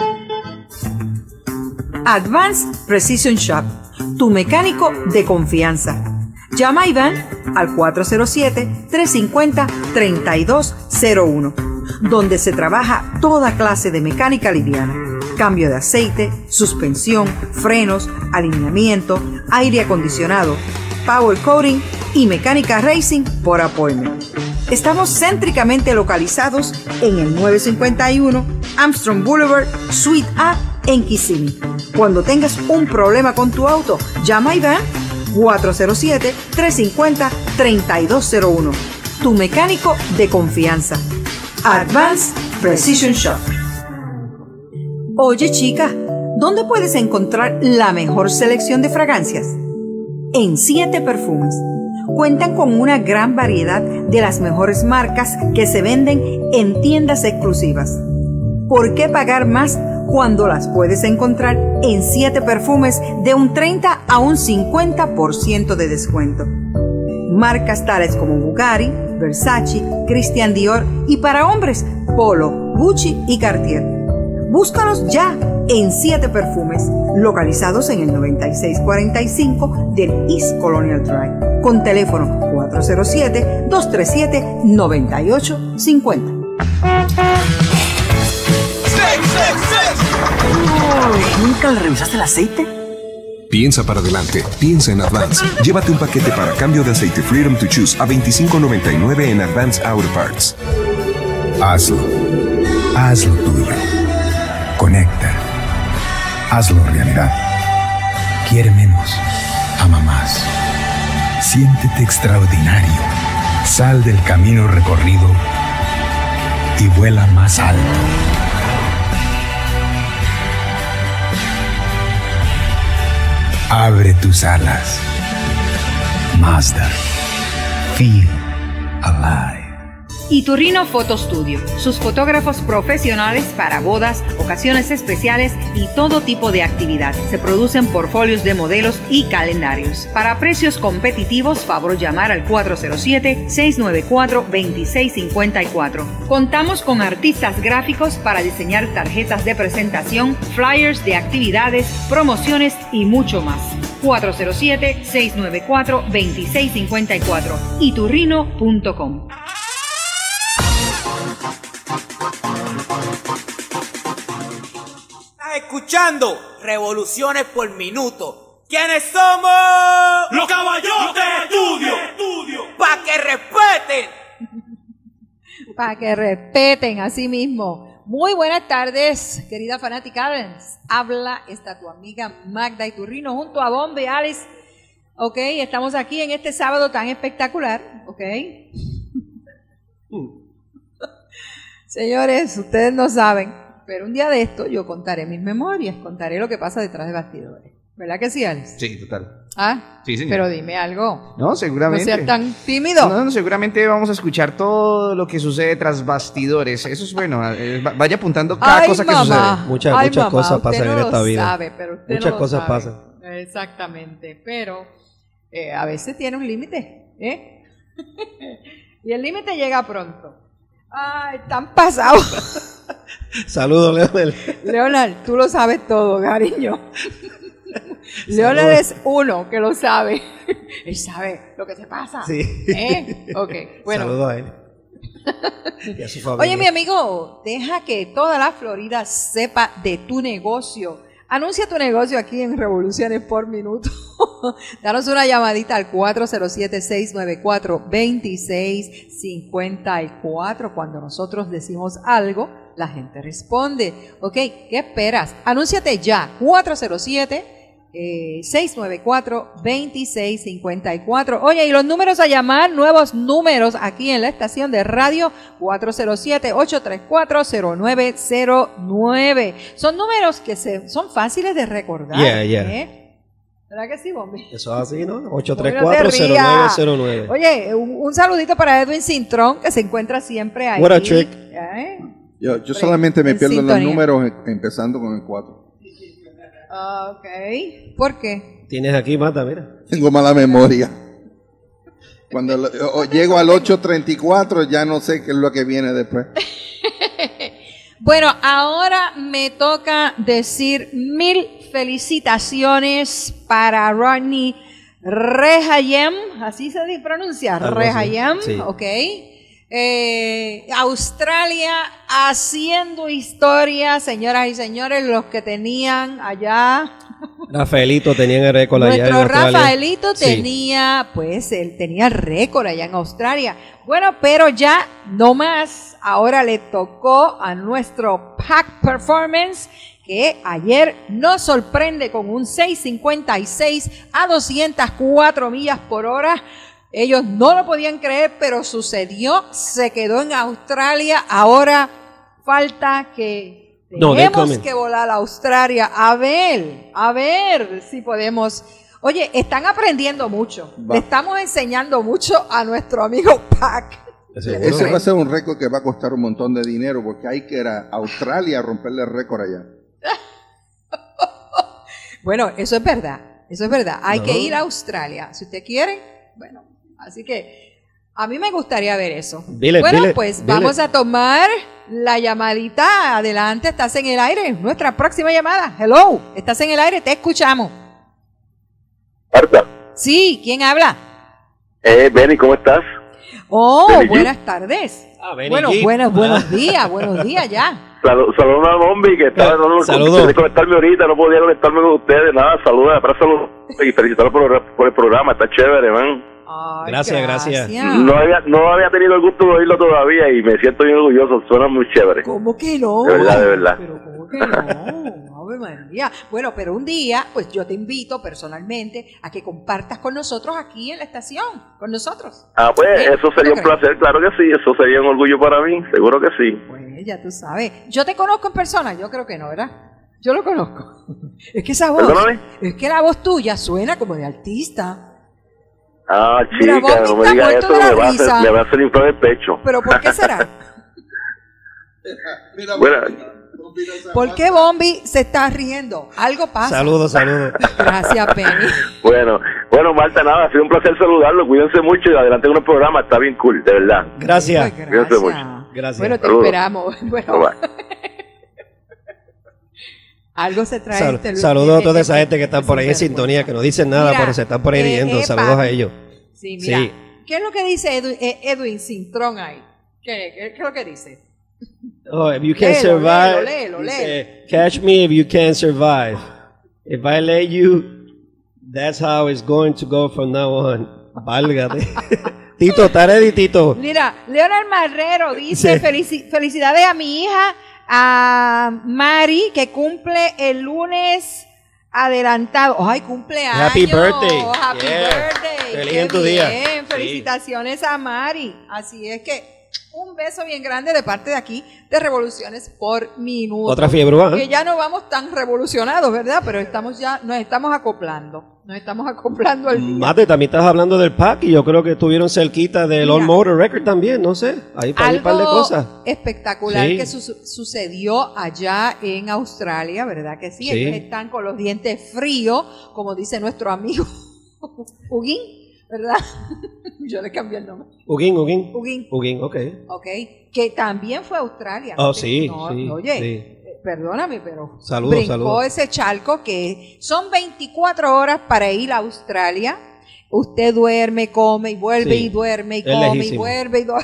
Advanced Precision Shop, tu mecánico de confianza. Llama a Iván al cuatro cero siete, tres cinco cero, tres dos cero uno, donde se trabaja toda clase de mecánica liviana. Cambio de aceite, suspensión, frenos, alineamiento, aire acondicionado, power coating y mecánica racing por appointment. Estamos céntricamente localizados en el nueve cincuenta y uno Armstrong Boulevard, Suite A, en Kissimmee. Cuando tengas un problema con tu auto, llama a Iván cuatro cero siete, tres cinco cero, tres dos cero uno. Tu mecánico de confianza. Advanced Precision Shop. Oye chica, ¿dónde puedes encontrar la mejor selección de fragancias? En Siete Perfumes. Cuentan con una gran variedad de las mejores marcas que se venden en tiendas exclusivas. ¿Por qué pagar más cuando las puedes encontrar en Siete Perfumes de un treinta a un cincuenta por ciento de descuento? Marcas tales como Bugatti, Versace, Christian Dior y para hombres, Polo, Gucci y Cartier. Búscanos ya en Siete Perfumes, localizados en el noventa y seis cuarenta y cinco del East Colonial Drive, con teléfono cuatro cero siete, dos tres siete, nueve ocho cinco cero. ¿Nunca le revisaste el aceite? Piensa para adelante, piensa en Advance. Llévate un paquete para cambio de aceite Freedom to Choose a veinticinco noventa y nueve en Advance Auto Parts. Hazlo. Hazlo tuyo. Conecta. Hazlo realidad. Quiere menos. Ama más. Siéntete extraordinario. Sal del camino recorrido y vuela más alto. Abre tus alas. Mazda. Feel alive. Iturrino Photo Studio, sus fotógrafos profesionales para bodas, ocasiones especiales y todo tipo de actividad. Se producen portfolios de modelos y calendarios. Para precios competitivos, favor llamar al cuatro cero siete, seis nueve cuatro, dos seis cinco cuatro. Contamos con artistas gráficos para diseñar tarjetas de presentación, flyers de actividades, promociones y mucho más. cuatro cero siete, seis nueve cuatro, dos seis cinco cuatro. iturrino punto com. Escuchando Revoluciones por Minuto. ¿Quiénes somos? Los caballos de estudio. ¡Pa' que respeten! Para que respeten a sí mismo. Muy buenas tardes, querida fanática. Habla esta tu amiga Magda Iturrino junto a Bombe Alice. Ok, estamos aquí en este sábado tan espectacular. Ok. Señores, ustedes no saben, pero un día de esto yo contaré mis memorias, contaré lo que pasa detrás de bastidores. ¿Verdad que sí, Alex? Sí, total. Ah, sí, señor. Pero dime algo. No, seguramente. No seas tan tímido. No, no, seguramente vamos a escuchar todo lo que sucede tras bastidores. Eso es bueno. eh, Vaya apuntando cada Ay, cosa que mamá. sucede. Muchas, Ay, muchas mamá, cosas pasan usted no en esta lo vida. Sabe, pero usted muchas no lo cosas sabe. pasan. Exactamente, pero eh, a veces tiene un límite, ¿eh? Y el límite llega pronto. Ay, están pasados. Saludos, Leonel. Leonel, tú lo sabes todo, cariño. Leonel es uno que lo sabe. Él sabe lo que se pasa. Sí. ¿Eh? Ok, bueno. Saludos a él. Y a su familia. Oye, mi amigo, deja que toda la Florida sepa de tu negocio. Anuncia tu negocio aquí en Revoluciones por Minuto. Danos una llamadita al cuatro cero siete, seis nueve cuatro, dos seis cinco cuatro. Cuando nosotros decimos algo, la gente responde. Ok, ¿qué esperas? Anúnciate ya. cuatro cero siete, seis nueve cuatro, dos seis cinco cuatro. Oye, y los números a llamar, nuevos números aquí en la estación de radio, cuatro cero siete, ocho tres cuatro, cero nueve cero nueve. Son números que se, son fáciles de recordar. Yeah, yeah. ¿eh? ¿Verdad que sí, Bombi? Eso es así, ¿no? ocho tres cuatro, cero nueve cero nueve. Oye, un, un saludito para Edwin Cintrón, que se encuentra siempre ahí. What a trick. ¿Eh? Yo, yo solamente me en pierdo sintonía. los números empezando con el cuatro. Ok. ¿Por qué? Tienes aquí, Mata, mira. Tengo mala memoria. Cuando lo- o- llego al ocho treinta y cuatro ya no sé qué es lo que viene después. Bueno, ahora me toca decir mil felicitaciones para Rodney Rehayem, así se pronuncia, Algo así, Rehayem, sí. ok. Eh, Australia haciendo historia, señoras y señores, los que tenían allá Rafaelito tenía el récord allá en Nuestro Australia. Rafaelito Sí. tenía, pues, él tenía el récord allá en Australia. Bueno, pero ya no más. Ahora le tocó a nuestro Pack Performance, que ayer nos sorprende con un seis cincuenta y seis a doscientas cuatro millas por hora. Ellos no lo podían creer, pero sucedió. Se quedó en Australia. Ahora falta que No, they're tenemos coming. que volar a Australia. A ver, a ver si podemos. Oye, están aprendiendo mucho. Va. Le estamos enseñando mucho a nuestro amigo Pac. Ese va a ser un récord que va a costar un montón de dinero porque hay que ir a Australia a romperle el récord allá. Bueno, eso es verdad. Eso es verdad. Hay No. que ir a Australia. Si usted quiere, bueno, así que a mí me gustaría ver eso. Dile, bueno, dile, pues dile. vamos a tomar la llamadita. Adelante, estás en el aire. Nuestra próxima llamada. Hello, estás en el aire, te escuchamos. Marta, Sí, ¿quién habla? eh, Benny, ¿cómo estás? Oh, Benny G. buenas tardes. Benny bueno, G. buenos, buenos Ah. días, buenos días ya. Saludos a Bombi, que estaba tratando Saludos. de conectarme ahorita, no podía conectarme con ustedes, nada, saludos, para salud y felicitarlos por, por el programa, está chévere, man. Gracias, gracias. No había, no había tenido el gusto de oírlo todavía y me siento bien orgulloso, suena muy chévere. ¿Cómo que no? De verdad, de verdad. ¿Cómo que no? Ave María. Bueno, pero un día, pues yo te invito personalmente a que compartas con nosotros aquí en la estación, con nosotros. Ah, pues ¿Eh? eso sería un ¿Tú crees? placer, claro que sí, eso sería un orgullo para mí, seguro que sí. Pues ya tú sabes. Yo te conozco en persona, yo creo que no, ¿verdad? Yo lo conozco. Es que esa voz, ¿Perdóname? es que la voz tuya suena como de artista. Ah, Mira, chica, Bombi no me está digas muerto eso, de la me va, a risa. hacer, me va a hacer inflar el pecho. ¿Pero por qué será? Bueno, ¿Por qué Bombi se está riendo? Algo pasa. Saludos, saludos. Gracias, Penny. bueno, bueno, Marta, nada, ha sido un placer saludarlo, cuídense mucho y adelante con el programa, está bien cool, de verdad. Gracias. Pues Cuídense mucho. Gracias. Bueno, te Saludos. esperamos. Bueno. Bye, bye. Algo se trae Sal- este saludos a este- toda esa este- gente que están por ahí en sintonía, que no dicen nada, Mira, pero se están por ahí eh, riendo. epa. Saludos a ellos. Sí, mira. Sí. ¿Qué es lo que dice Edu- eh, Edwin Cintrón ahí? ¿Qué, qué, qué es lo que dice? Oh, if you can Léelo, survive, léelo, léelo, dice, catch me if you can survive. If I let you, that's how it's going to go from now on. Válgate. Tito, ¿está ready, Tito? Mira, Leonard Marrero dice: Sí. "Felici- felicidades a mi hija, a Mari, que cumple el lunes adelantado. ¡Ay, cumpleaños! Happy birthday. ¡Happy Yeah. birthday! Feliz ¡Qué en tu día. bien! Sí. Felicitaciones a Mari. Así es que un beso bien grande de parte de aquí de Revoluciones por Minuto. Otra fiebre, ¿eh? Que ya no vamos tan revolucionados, ¿verdad? Pero estamos ya, nos estamos acoplando. Nos estamos acoplando al día. Mate, también estás hablando del pack y yo creo que estuvieron cerquita del Mira. All Motor Record también, no sé. Ahí para un par de Algo cosas. espectacular Sí. que su- sucedió allá en Australia, ¿verdad que sí? Sí. Ellos están con los dientes fríos, como dice nuestro amigo Huguín, ¿verdad? Yo le cambié el nombre. Ugin, Ugin. Ugin. Ugin, ok. Ok, que también fue a Australia. Oh, ¿no? sí, No, sí, Oye, sí. eh, perdóname, pero Saludos, brincó saludos. ese charco que son veinticuatro horas para ir a Australia. Usted duerme, come y vuelve Sí, y duerme y es come y lejísimo. vuelve y duerme.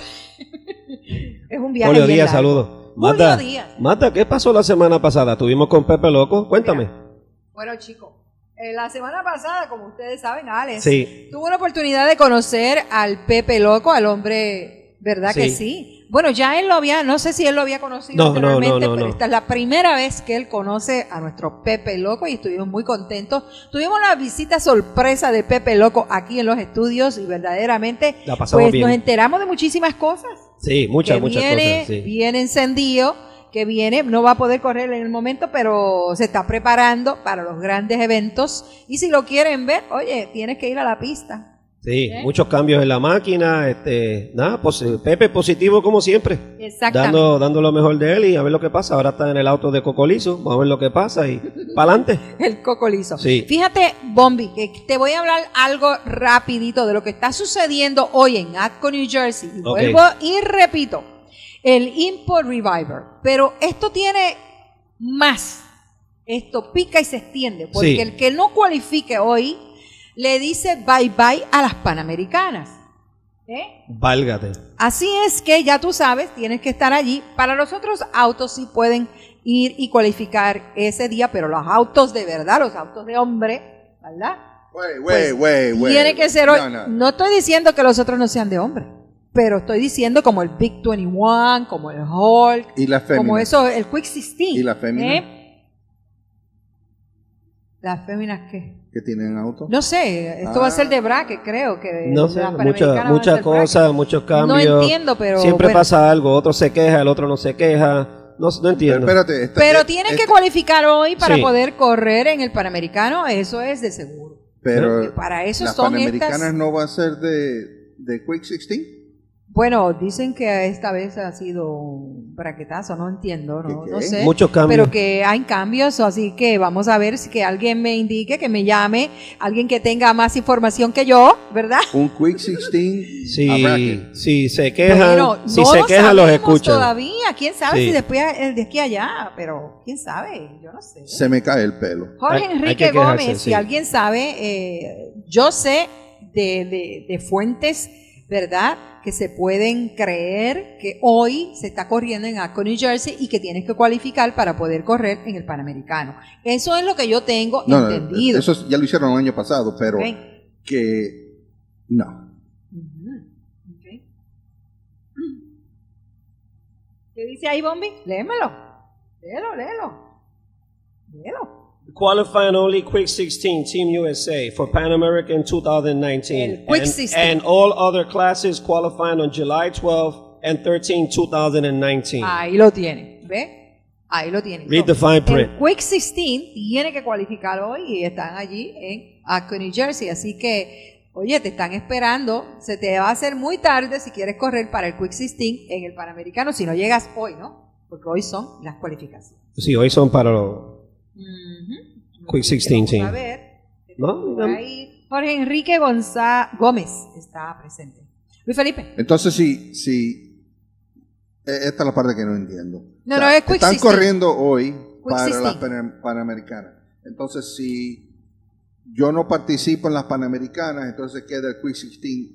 Es un viaje Julio bien Díaz, largo. saludos. Julio Mata, Díaz. Mata, ¿qué pasó la semana pasada? Tuvimos con Pepe Loco, cuéntame. Bueno, chicos, eh, la semana pasada, como ustedes saben, Alex, Sí. tuvo la oportunidad de conocer al Pepe Loco, al hombre, ¿verdad que Sí. sí? Bueno, ya él lo había, no sé si él lo había conocido No, no, no, anteriormente, no, pero no. esta es la primera vez que él conoce a nuestro Pepe Loco y estuvimos muy contentos. Tuvimos la visita sorpresa de Pepe Loco aquí en los estudios y verdaderamente La pasamos pues bien. nos enteramos de muchísimas cosas. Sí, muchas, que muchas viene, cosas. Sí. viene encendido, que viene, no va a poder correr en el momento, pero se está preparando para los grandes eventos. Y si lo quieren ver, oye, tienes que ir a la pista. Sí, ¿Eh? muchos cambios en la máquina, este, nada, pues Pepe positivo como siempre. Exactamente. Dando, dando lo mejor de él y a ver lo que pasa. Ahora está en el auto de Cocolizo, vamos a ver lo que pasa y para adelante. El coco liso. Sí. Fíjate, Bombi, que te voy a hablar algo rapidito de lo que está sucediendo hoy en Atco, New Jersey. Y Ok. vuelvo y repito, el Import Reviver. Pero esto tiene más. Esto pica y se extiende. Porque Sí. el que no cualifique hoy le dice bye bye a las Panamericanas. ¿Eh? Válgate. Así es que ya tú sabes, tienes que estar allí. Para los otros autos sí pueden ir y cualificar ese día, pero los autos de verdad, los autos de hombre, ¿verdad? Wey, Pues, wey, wey, wey. tiene que ser hoy. No, No, no. estoy diciendo que los otros no sean de hombre, pero estoy diciendo como el Big veintiuno, como el Hulk, Y la fémina. como eso, el Quick dieciséis. ¿Y la fémina? ¿Eh? ¿Las féminas qué? Que tienen auto. No sé, esto va a ser de bracket, creo que. No de sé, las muchas Panamericanas va a muchas ser cosas, bracket. muchos cambios. No entiendo, pero Siempre bueno. pasa algo, otro se queja, el otro no se queja. No, no entiendo. Pero espérate, esta- Pero eh, tienen esta- que cualificar hoy para Sí. poder correr en el Panamericano, eso es de seguro. Pero Para eso las son panamericanas estas. no va a ser de, de Quick dieciséis. Bueno, dicen que esta vez ha sido un braquetazo, no entiendo, no, ¿Qué, qué? no sé. Muchos cambios. Pero que hay cambios, así que vamos a ver si que alguien me indique, que me llame, alguien que tenga más información que yo, ¿verdad? Un Quick dieciséis. Si, a bracket. si se quejan, Pero si no se lo quejan los sabemos escuchan. todavía, quién sabe Sí. si después eh, de aquí a allá, pero quién sabe, yo no sé. Se me cae el pelo. Jorge Hay- hay Enrique que quejarse, Gómez, sí. si alguien sabe, eh, yo sé de, de- de fuentes, ¿verdad?, que se pueden creer que hoy se está corriendo en Akron, New Jersey, y que tienes que cualificar para poder correr en el Panamericano. Eso es lo que yo tengo No, no, entendido. eso ya lo hicieron el año pasado, pero Ok. que no. Ujú. Ok. ¿Qué dice ahí, Bombi? Léemelo. Léelo, léelo. Léelo. Qualifying only Quick sixteen, Team U S A for Pan American twenty nineteen. El Quick and, sixteen. and all other classes qualifying on July twelfth and thirteenth, twenty nineteen. Ahí lo tiene. ¿Ve? Ahí lo tiene. Read the fine print. El Quick dieciséis tiene que cualificar hoy y están allí en Akron, New Jersey. Así que, oye, te están esperando. Se te va a hacer muy tarde si quieres correr para el Quick dieciséis en el Panamericano, si no llegas hoy, ¿no? Porque hoy son las cualificaciones. Sí, hoy son para los Ujú. Quick dieciséis Vamos a team. ver. ¿No? Por ahí Jorge Enrique González Gómez está presente. Luis Felipe. Entonces, si, si eh, esta es la parte que no entiendo. No, no, es Quick Están dieciséis. corriendo hoy para dieciséis. las Pan- Panamericanas. Entonces, si yo no participo en las Panamericanas, entonces queda el Quick dieciséis.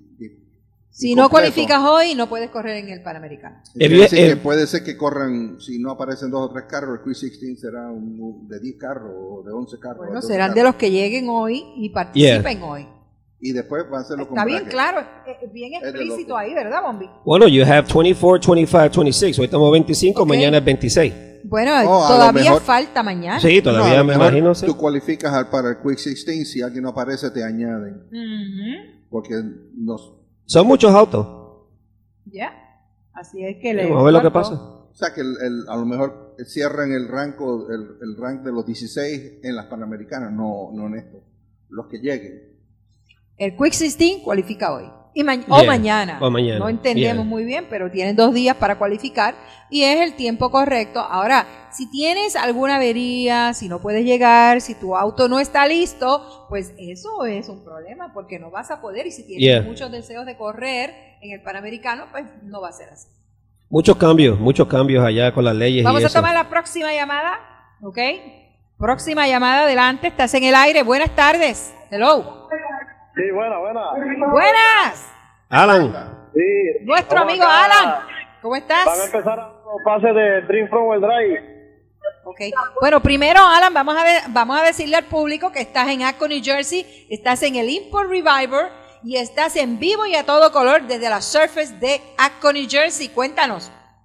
Si no completo. cualificas hoy, no puedes correr en el Panamericano. Quiere El- decir el- que puede ser que corran, si no aparecen dos o tres carros, el Quick dieciséis será un, un de diez carros o de once carros. Bueno, o doce serán de carros. los que lleguen hoy y participen hoy. Y después va a hacerlo con Está bien bracket. claro, eh, bien de explícito loco. ahí, ¿verdad, Bombi? Bueno, you have veinticuatro, veinticinco, veintiséis. Hoy estamos veinticinco, Ok. mañana es veintiséis. Bueno, Oh, a lo todavía mejor- falta mañana. Sí, No, todavía a lo me mejor imagino. Sí. Tú cualificas al- para el Quick dieciséis, si alguien no aparece te añaden. Ujú. Porque nos, Son muchos autos. Ya. Así es que le. Vamos a ver lo que corto. pasa. o sea que el- el- a lo mejor cierran el rango, el, el rank de los dieciséis en las Panamericanas, no, no en esto. Los que lleguen. El Quick dieciséis cualifica hoy. Y ma- o Yeah, mañana. o mañana, No entendemos yeah. muy bien, pero tienen dos días para cualificar y es el tiempo correcto. Ahora, si tienes alguna avería, si no puedes llegar, si tu auto no está listo, pues eso es un problema porque no vas a poder. Y si tienes Yeah. muchos deseos de correr en el Panamericano, pues no va a ser así. Muchos cambios, muchos cambios allá con las leyes Vamos y a eso. tomar la próxima llamada, ¿ok? Próxima llamada, adelante, estás en el aire. Buenas tardes. Hello. Sí, buena, buena. Buenas. Alan. Sí. Nuestro Vamos amigo acá. Alan. ¿Cómo estás? Van a empezar los pases de Dream From el Drive. Okay. Bueno, primero, Alan, vamos a, de- vamos a decirle al público que estás en Akron, New Jersey, estás en el Import Reviver y estás en vivo y a todo color desde la Surface de Akron, New Jersey. Cuéntanos.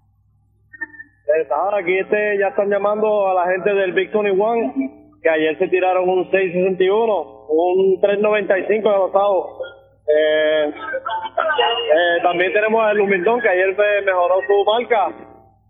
Eh, Ahora aquí este, ya están llamando a la gente del Big veintiuno, que ayer se tiraron un seis sesenta y uno, un tres noventa y cinco de adosado. Eh, eh, también tenemos a Lumindón, que ayer me- mejoró su marca.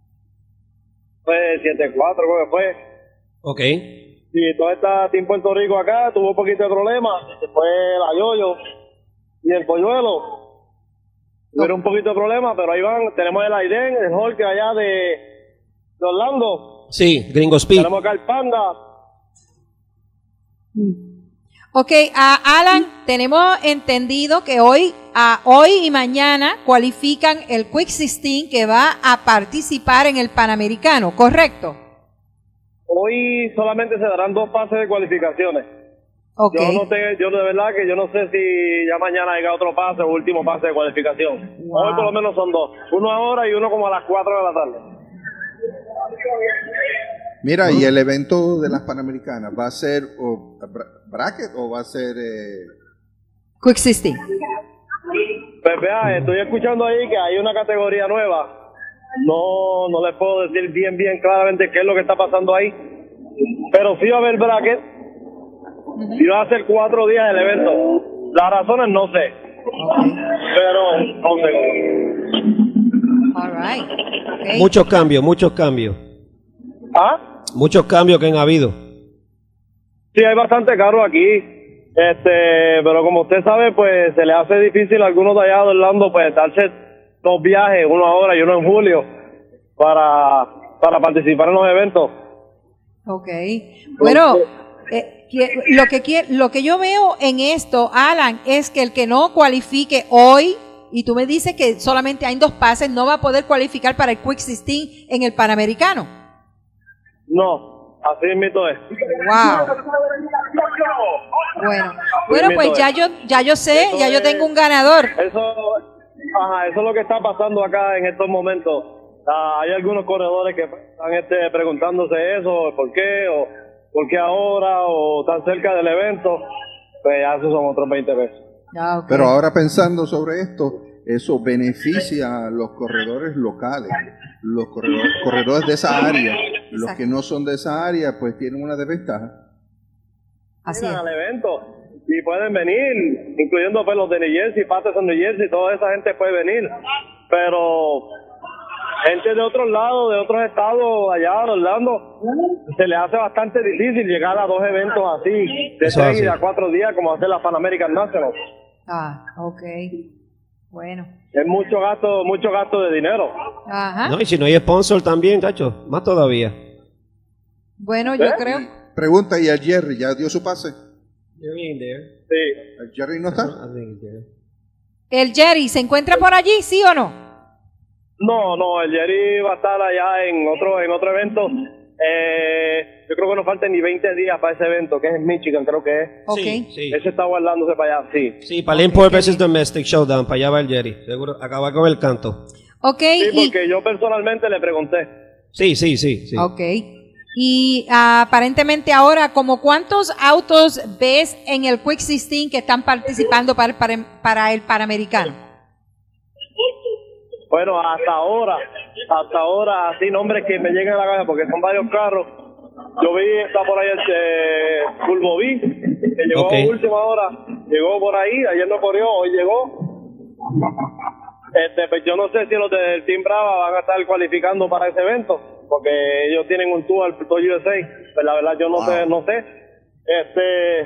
Fue siete cuatro, creo que fue. Ok. Y todo este Team Puerto Rico acá tuvo un poquito de problemas. Fue la Yoyo y el Polluelo. Tuvieron un poquito de problemas, pero ahí van. Tenemos el Aiden, el Hulk allá de, de Orlando. Sí, Gringo Speed. Tenemos acá el Panda. Ok, a Alan, tenemos entendido que hoy, a hoy y mañana cualifican el Quick dieciséis que va a participar en el Panamericano, ¿correcto? Hoy solamente se darán dos pases de cualificaciones. Okay. Yo no sé, yo de verdad que yo no sé si ya mañana llega otro pase o último pase de cualificación. Wow. Hoy por lo menos son dos. Uno ahora y uno como a las cuatro de la tarde. Mira, ¿y el evento de las Panamericanas va a ser o, bra- bracket o va a ser... Eh... Quick sixteen. Pues vea, estoy escuchando ahí que hay una categoría nueva. No, no les puedo decir bien, bien claramente qué es lo que está pasando ahí. Pero sí va a haber bracket. Sí va a ser cuatro días el evento. Las razones no sé. Pero no sé. All right. Okay. Muchos cambios, muchos cambios. ¿Ah? Muchos cambios que han habido. Sí, hay bastante carro aquí. Este, pero como usted sabe, pues se le hace difícil a algunos de allá de Orlando, pues darse dos viajes, uno ahora y uno en julio, para, para participar en los eventos. Ok. Bueno, eh, que- lo que quie- lo que yo veo en esto, Alan, es que el que no cualifique hoy, y tú me dices que solamente hay dos pases, no va a poder cualificar para el Quick sixteen en el Panamericano. No, así mismo es. Wow. Bueno, bueno, pues ya yo, ya yo sé, ya yo tengo un ganador. Eso, ajá, eso es lo que está pasando acá en estos momentos. Ah, hay algunos corredores que están este, preguntándose eso, ¿por qué? O ¿por qué ahora? O tan cerca del evento. Pues ya esos son otros veinte pesos. Ah, okay. Pero ahora pensando sobre esto, eso beneficia a los corredores locales, los corredores, corredores de esa área. Los Exacto. que no son de esa área, pues tienen una desventaja. Así Vengan es. al evento y pueden venir, incluyendo pues, los de New Jersey, Patterson, New Jersey, toda esa gente puede venir. Pero gente de otros lados, de otros estados, allá en Orlando, se le hace bastante difícil llegar a dos eventos así, de Eso tres así. y a cuatro días, como hace la Pan American National. Ah, ok. Bueno. Es mucho gasto, mucho gasto de dinero. Ajá. No, y si no hay sponsor también, chacho, más todavía. Bueno, yo ¿Eh? creo. Pregunta, ¿y a Jerry ya dio su pase? Sí. ¿El Jerry no está? El Jerry, ¿se encuentra por allí, sí o no? No, no, el Jerry va a estar allá en otro, en otro evento. Eh, yo creo que no faltan ni veinte días para ese evento, que es en Michigan, creo que es. Ok. Sí, sí. Ese está guardándose para allá, sí. Sí, para el Import versus Domestic Showdown, para allá va el Jerry. Seguro, acabar con el canto. Ok. Sí, y, porque yo personalmente le pregunté. Sí, sí, sí, sí. ok. Y ah, aparentemente ahora, ¿como cuántos autos ves en el Quick sixteen que están participando para, para, para el Panamericano? Bueno, hasta ahora, hasta ahora, así nombres que me llegan a la cabeza, porque son varios carros. Yo vi, está por ahí el Bulbo B, que llegó Ok. a última hora, llegó por ahí, ayer no corrió, hoy llegó. Este, pues yo no sé si los del Team Brava van a estar cualificando para ese evento, porque ellos tienen un tour al Puerto U S A, pues la verdad yo no sé, no sé. Este,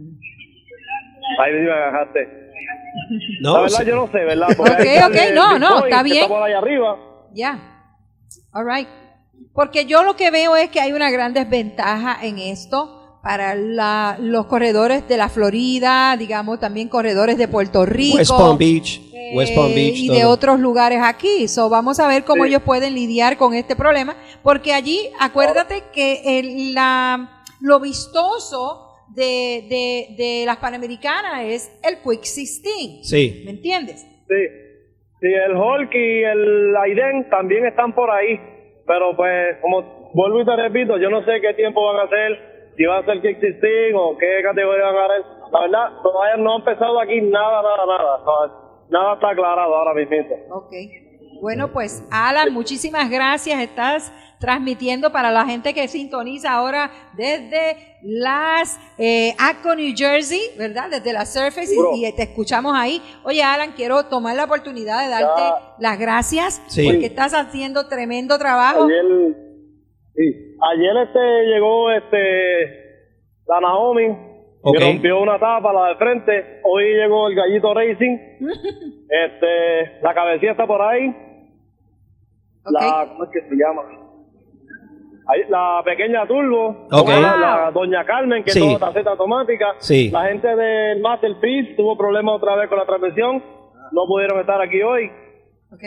ahí me agarraste. No, la verdad sí. yo no sé, ¿verdad? Porque Ok, ahí está ok, el no, Big no, Boy, está que bien. Está por ahí arriba. Ya. All right. Porque yo lo que veo es que hay una gran desventaja en esto para la- los corredores de la Florida, digamos, también corredores de Puerto Rico. West Palm Beach, West Palm eh, Beach. y todo. de otros lugares aquí. So, vamos a ver cómo Sí. ellos pueden lidiar con este problema, porque allí, acuérdate que el- la, lo vistoso de, de, de las Panamericanas es el Quick sixteen. Sí. ¿Me entiendes? Sí, sí, el Hulk y el Aiden también están por ahí, pero pues como vuelvo y te repito, yo no sé qué tiempo van a hacer, si va a ser Kick sixteen o qué categoría van a ganar. La verdad, todavía no ha empezado aquí nada, nada, nada, nada, nada está aclarado ahora mismo. Ok. Bueno, pues Alan, muchísimas gracias. Estás transmitiendo para la gente que sintoniza ahora desde las eh, Acton, New Jersey, ¿verdad? Desde la Surface Bro. y, y te escuchamos ahí. Oye, Alan, quiero tomar la oportunidad de darte Ya. las gracias Sí. porque estás haciendo tremendo trabajo. Ayer, sí, ayer este llegó este la Naomi, Ok. y rompió una tapa, la de frente. Hoy llegó el Gallito Racing, este, la cabecilla está por ahí. La, ¿cómo es que se llama? Ahí, la pequeña Turbo, Ok. la, la Doña Carmen, que Sí. es toda tarjeta automática. Sí. La gente del Masterpiece tuvo problemas otra vez con la transmisión, no pudieron estar aquí hoy. Ok.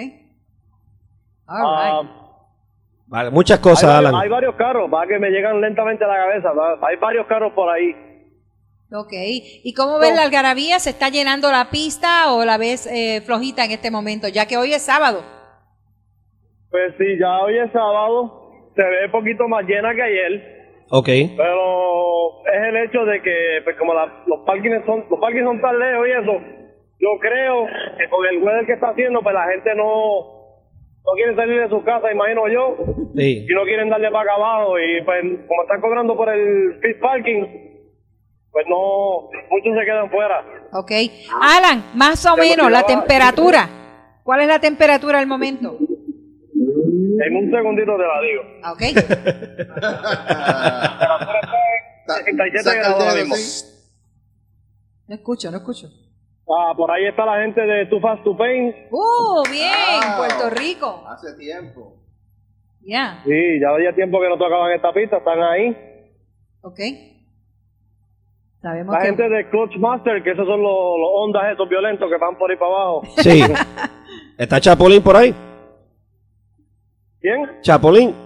All right. Ah, Vale, muchas cosas, hay, Alan. hay varios carros, va que me llegan lentamente a la cabeza, ¿va? Hay varios carros por ahí. Ok. ¿Y cómo ves la algarabía? ¿Se está llenando la pista o la ves eh, flojita en este momento, ya que hoy es sábado? Pues sí, ya hoy es sábado, se ve un poquito más llena que ayer. Ok. Pero es el hecho de que, pues como la, los parkings son los parkings son tan lejos y eso, yo creo que con el weather que está haciendo, pues la gente no, no quiere salir de su casa, imagino yo, sí. Y no quieren darle para acá abajo. Y pues como están cobrando por el free parking, pues no, muchos se quedan fuera. Ok. Alan, más o menos la temperatura. ¿Cuál es la temperatura al momento? En un segundito te la digo. Ok. sesenta y siete grados ahora mismo. No escucho, no escucho. Ah, por ahí está la gente de Too Fast to Paint. ¡Uh, bien! Wow. Puerto Rico. Hace tiempo. Ya. Sí, ya había tiempo que no tocaban esta pista, están ahí. Ok. Sabemos La que... gente de Clutch Master, que esos son los, los ondas esos violentos que van por ahí para abajo. Sí. ¿Está Chapulín por ahí? ¿Quién? Chapulín.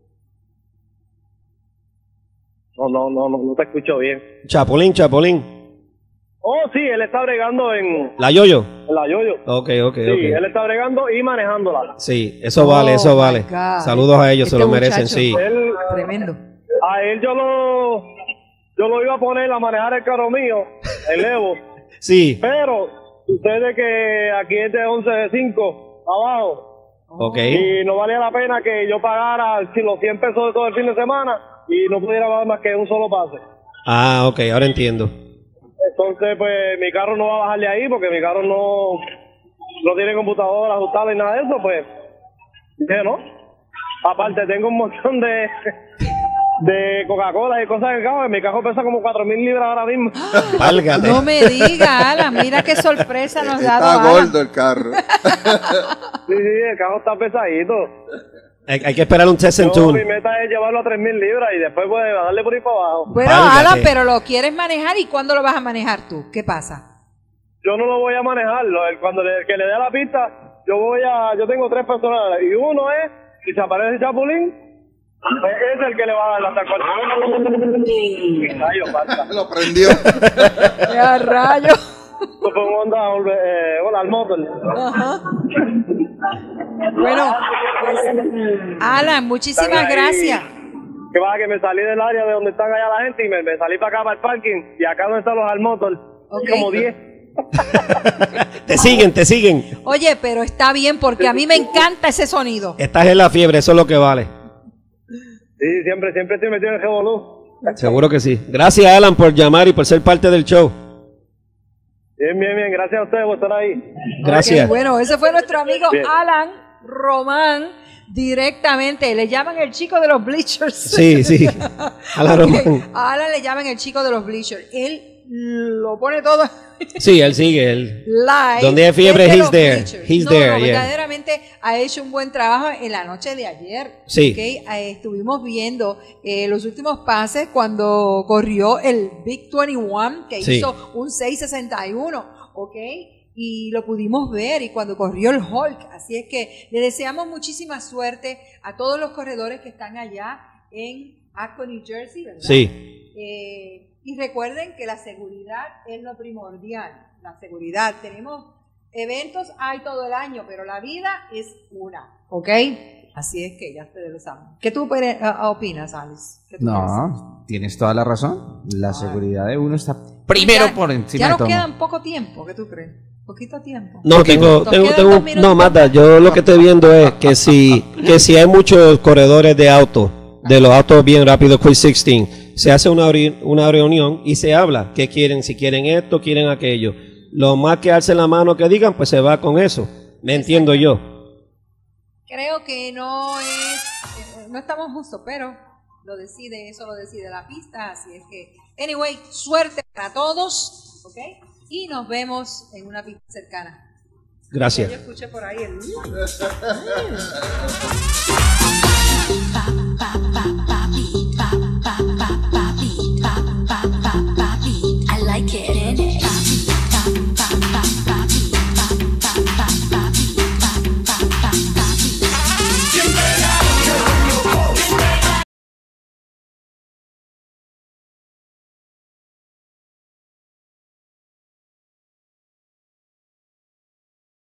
No, no, no, no, no te escucho bien. Chapulín, Chapulín. Oh, sí, él está bregando en... ¿La Yoyo? En la Yoyo. Ok, ok, Sí, ok. él está bregando y manejándola. Sí, eso Oh, vale, eso my vale. God. Saludos a ellos, Este se lo merecen, muchacho. sí. Él, Tremendo. a él yo lo... Yo lo iba a poner a manejar el carro mío, el Evo. Sí, Pero sucede que aquí es de once de cinco abajo. ok. Y no valía la pena que yo pagara si los cien pesos de todo el fin de semana y no pudiera pagar más que un solo pase. Ah, ok, ahora entiendo. Entonces, pues mi carro no va a bajar de ahí porque mi carro no, no tiene computadora ajustada ni nada de eso, pues. Dije, ¿no? Aparte, tengo un montón de, de Coca-Cola y cosas en el carro. Mi carro pesa como cuatro mil libras ahora mismo. Válgate. No me diga, Alan, mira qué sorpresa nos ha dado Está Alan. gordo el carro. Sí, sí, el carro está pesadito. Hay, hay que esperar un test and Yo, tune. mi meta es llevarlo a tres mil libras y después pues darle por ahí para abajo. Bueno, Válgate. Alan, pero lo quieres manejar y ¿cuándo lo vas a manejar tú? ¿Qué pasa? Yo no lo voy a manejarlo. El- Cuando le, que le dé la pista, yo voy a, yo tengo tres personas y uno es, si se aparece el Chapulín, pues es el que le va a dar la tacuela. falta. Lo prendió. ¡Qué rayo! Esto fue un Honda, eh, hola, al motor. Ajá. Bueno, pues, Alan, muchísimas Están ahí. gracias. Que va, que me salí del área de donde están allá la gente y me, me salí para acá, para el parking, y acá donde están los al motor, Ok. como diez. Te siguen, te siguen. Oye, pero está bien porque a mí me encanta ese sonido. Estás en la fiebre, eso es lo que vale. Sí, siempre, siempre estoy metido en el revolú. Seguro que sí. Gracias, Alan, por llamar y por ser parte del show. Bien, bien, bien, gracias a ustedes por estar ahí. Gracias. Ok, bueno, ese fue nuestro amigo Bien. Alan Román, directamente. Le llaman el chico de los bleachers. Sí, sí. Alan Ok, Román. a Alan le llaman el chico de los bleachers. Él lo pone todo Sí, él sigue. Él. live. Donde hay fiebre, desde he's los there. bleachers. He's no, there, no, yeah. verdaderamente ha hecho un buen trabajo en la noche de ayer. Sí. Ok, eh, estuvimos viendo eh, los últimos pases cuando corrió el Big veintiuno, que Sí. hizo un seis sesenta y uno, ok, y lo pudimos ver, y cuando corrió el Hulk. Así es que le deseamos muchísima suerte a todos los corredores que están allá en Acton, New Jersey, ¿verdad? Sí. Eh, y recuerden que la seguridad es lo primordial. La seguridad. Tenemos eventos, hay todo el año, pero la vida es una. ¿Ok? Así es que ya ustedes lo saben. ¿Qué tú pere- uh, opinas, Alice? ¿Qué tú piensas? No, tienes toda la razón. La seguridad de uno está primero Ya- por encima Ya de nos todo. quedan poco tiempo. ¿Qué tú crees? Poquito tiempo. No, tengo, Nos tengo, quedan tengo, dos minutos. no, Marta, yo lo que estoy viendo es que si, que si hay muchos corredores de auto, de los autos bien rápidos, Quick dieciséis, se hace una, ori- una reunión y se habla qué quieren, si quieren esto, quieren aquello. Lo más que alcen la mano que digan, pues se va con eso. Me entiendo yo. Creo que no es, eh, no estamos justos, pero lo decide, eso lo decide la pista, así es que, anyway, suerte para todos, ¿ok? Y nos vemos en una pista cercana. Gracias. Yo escuché por ahí el...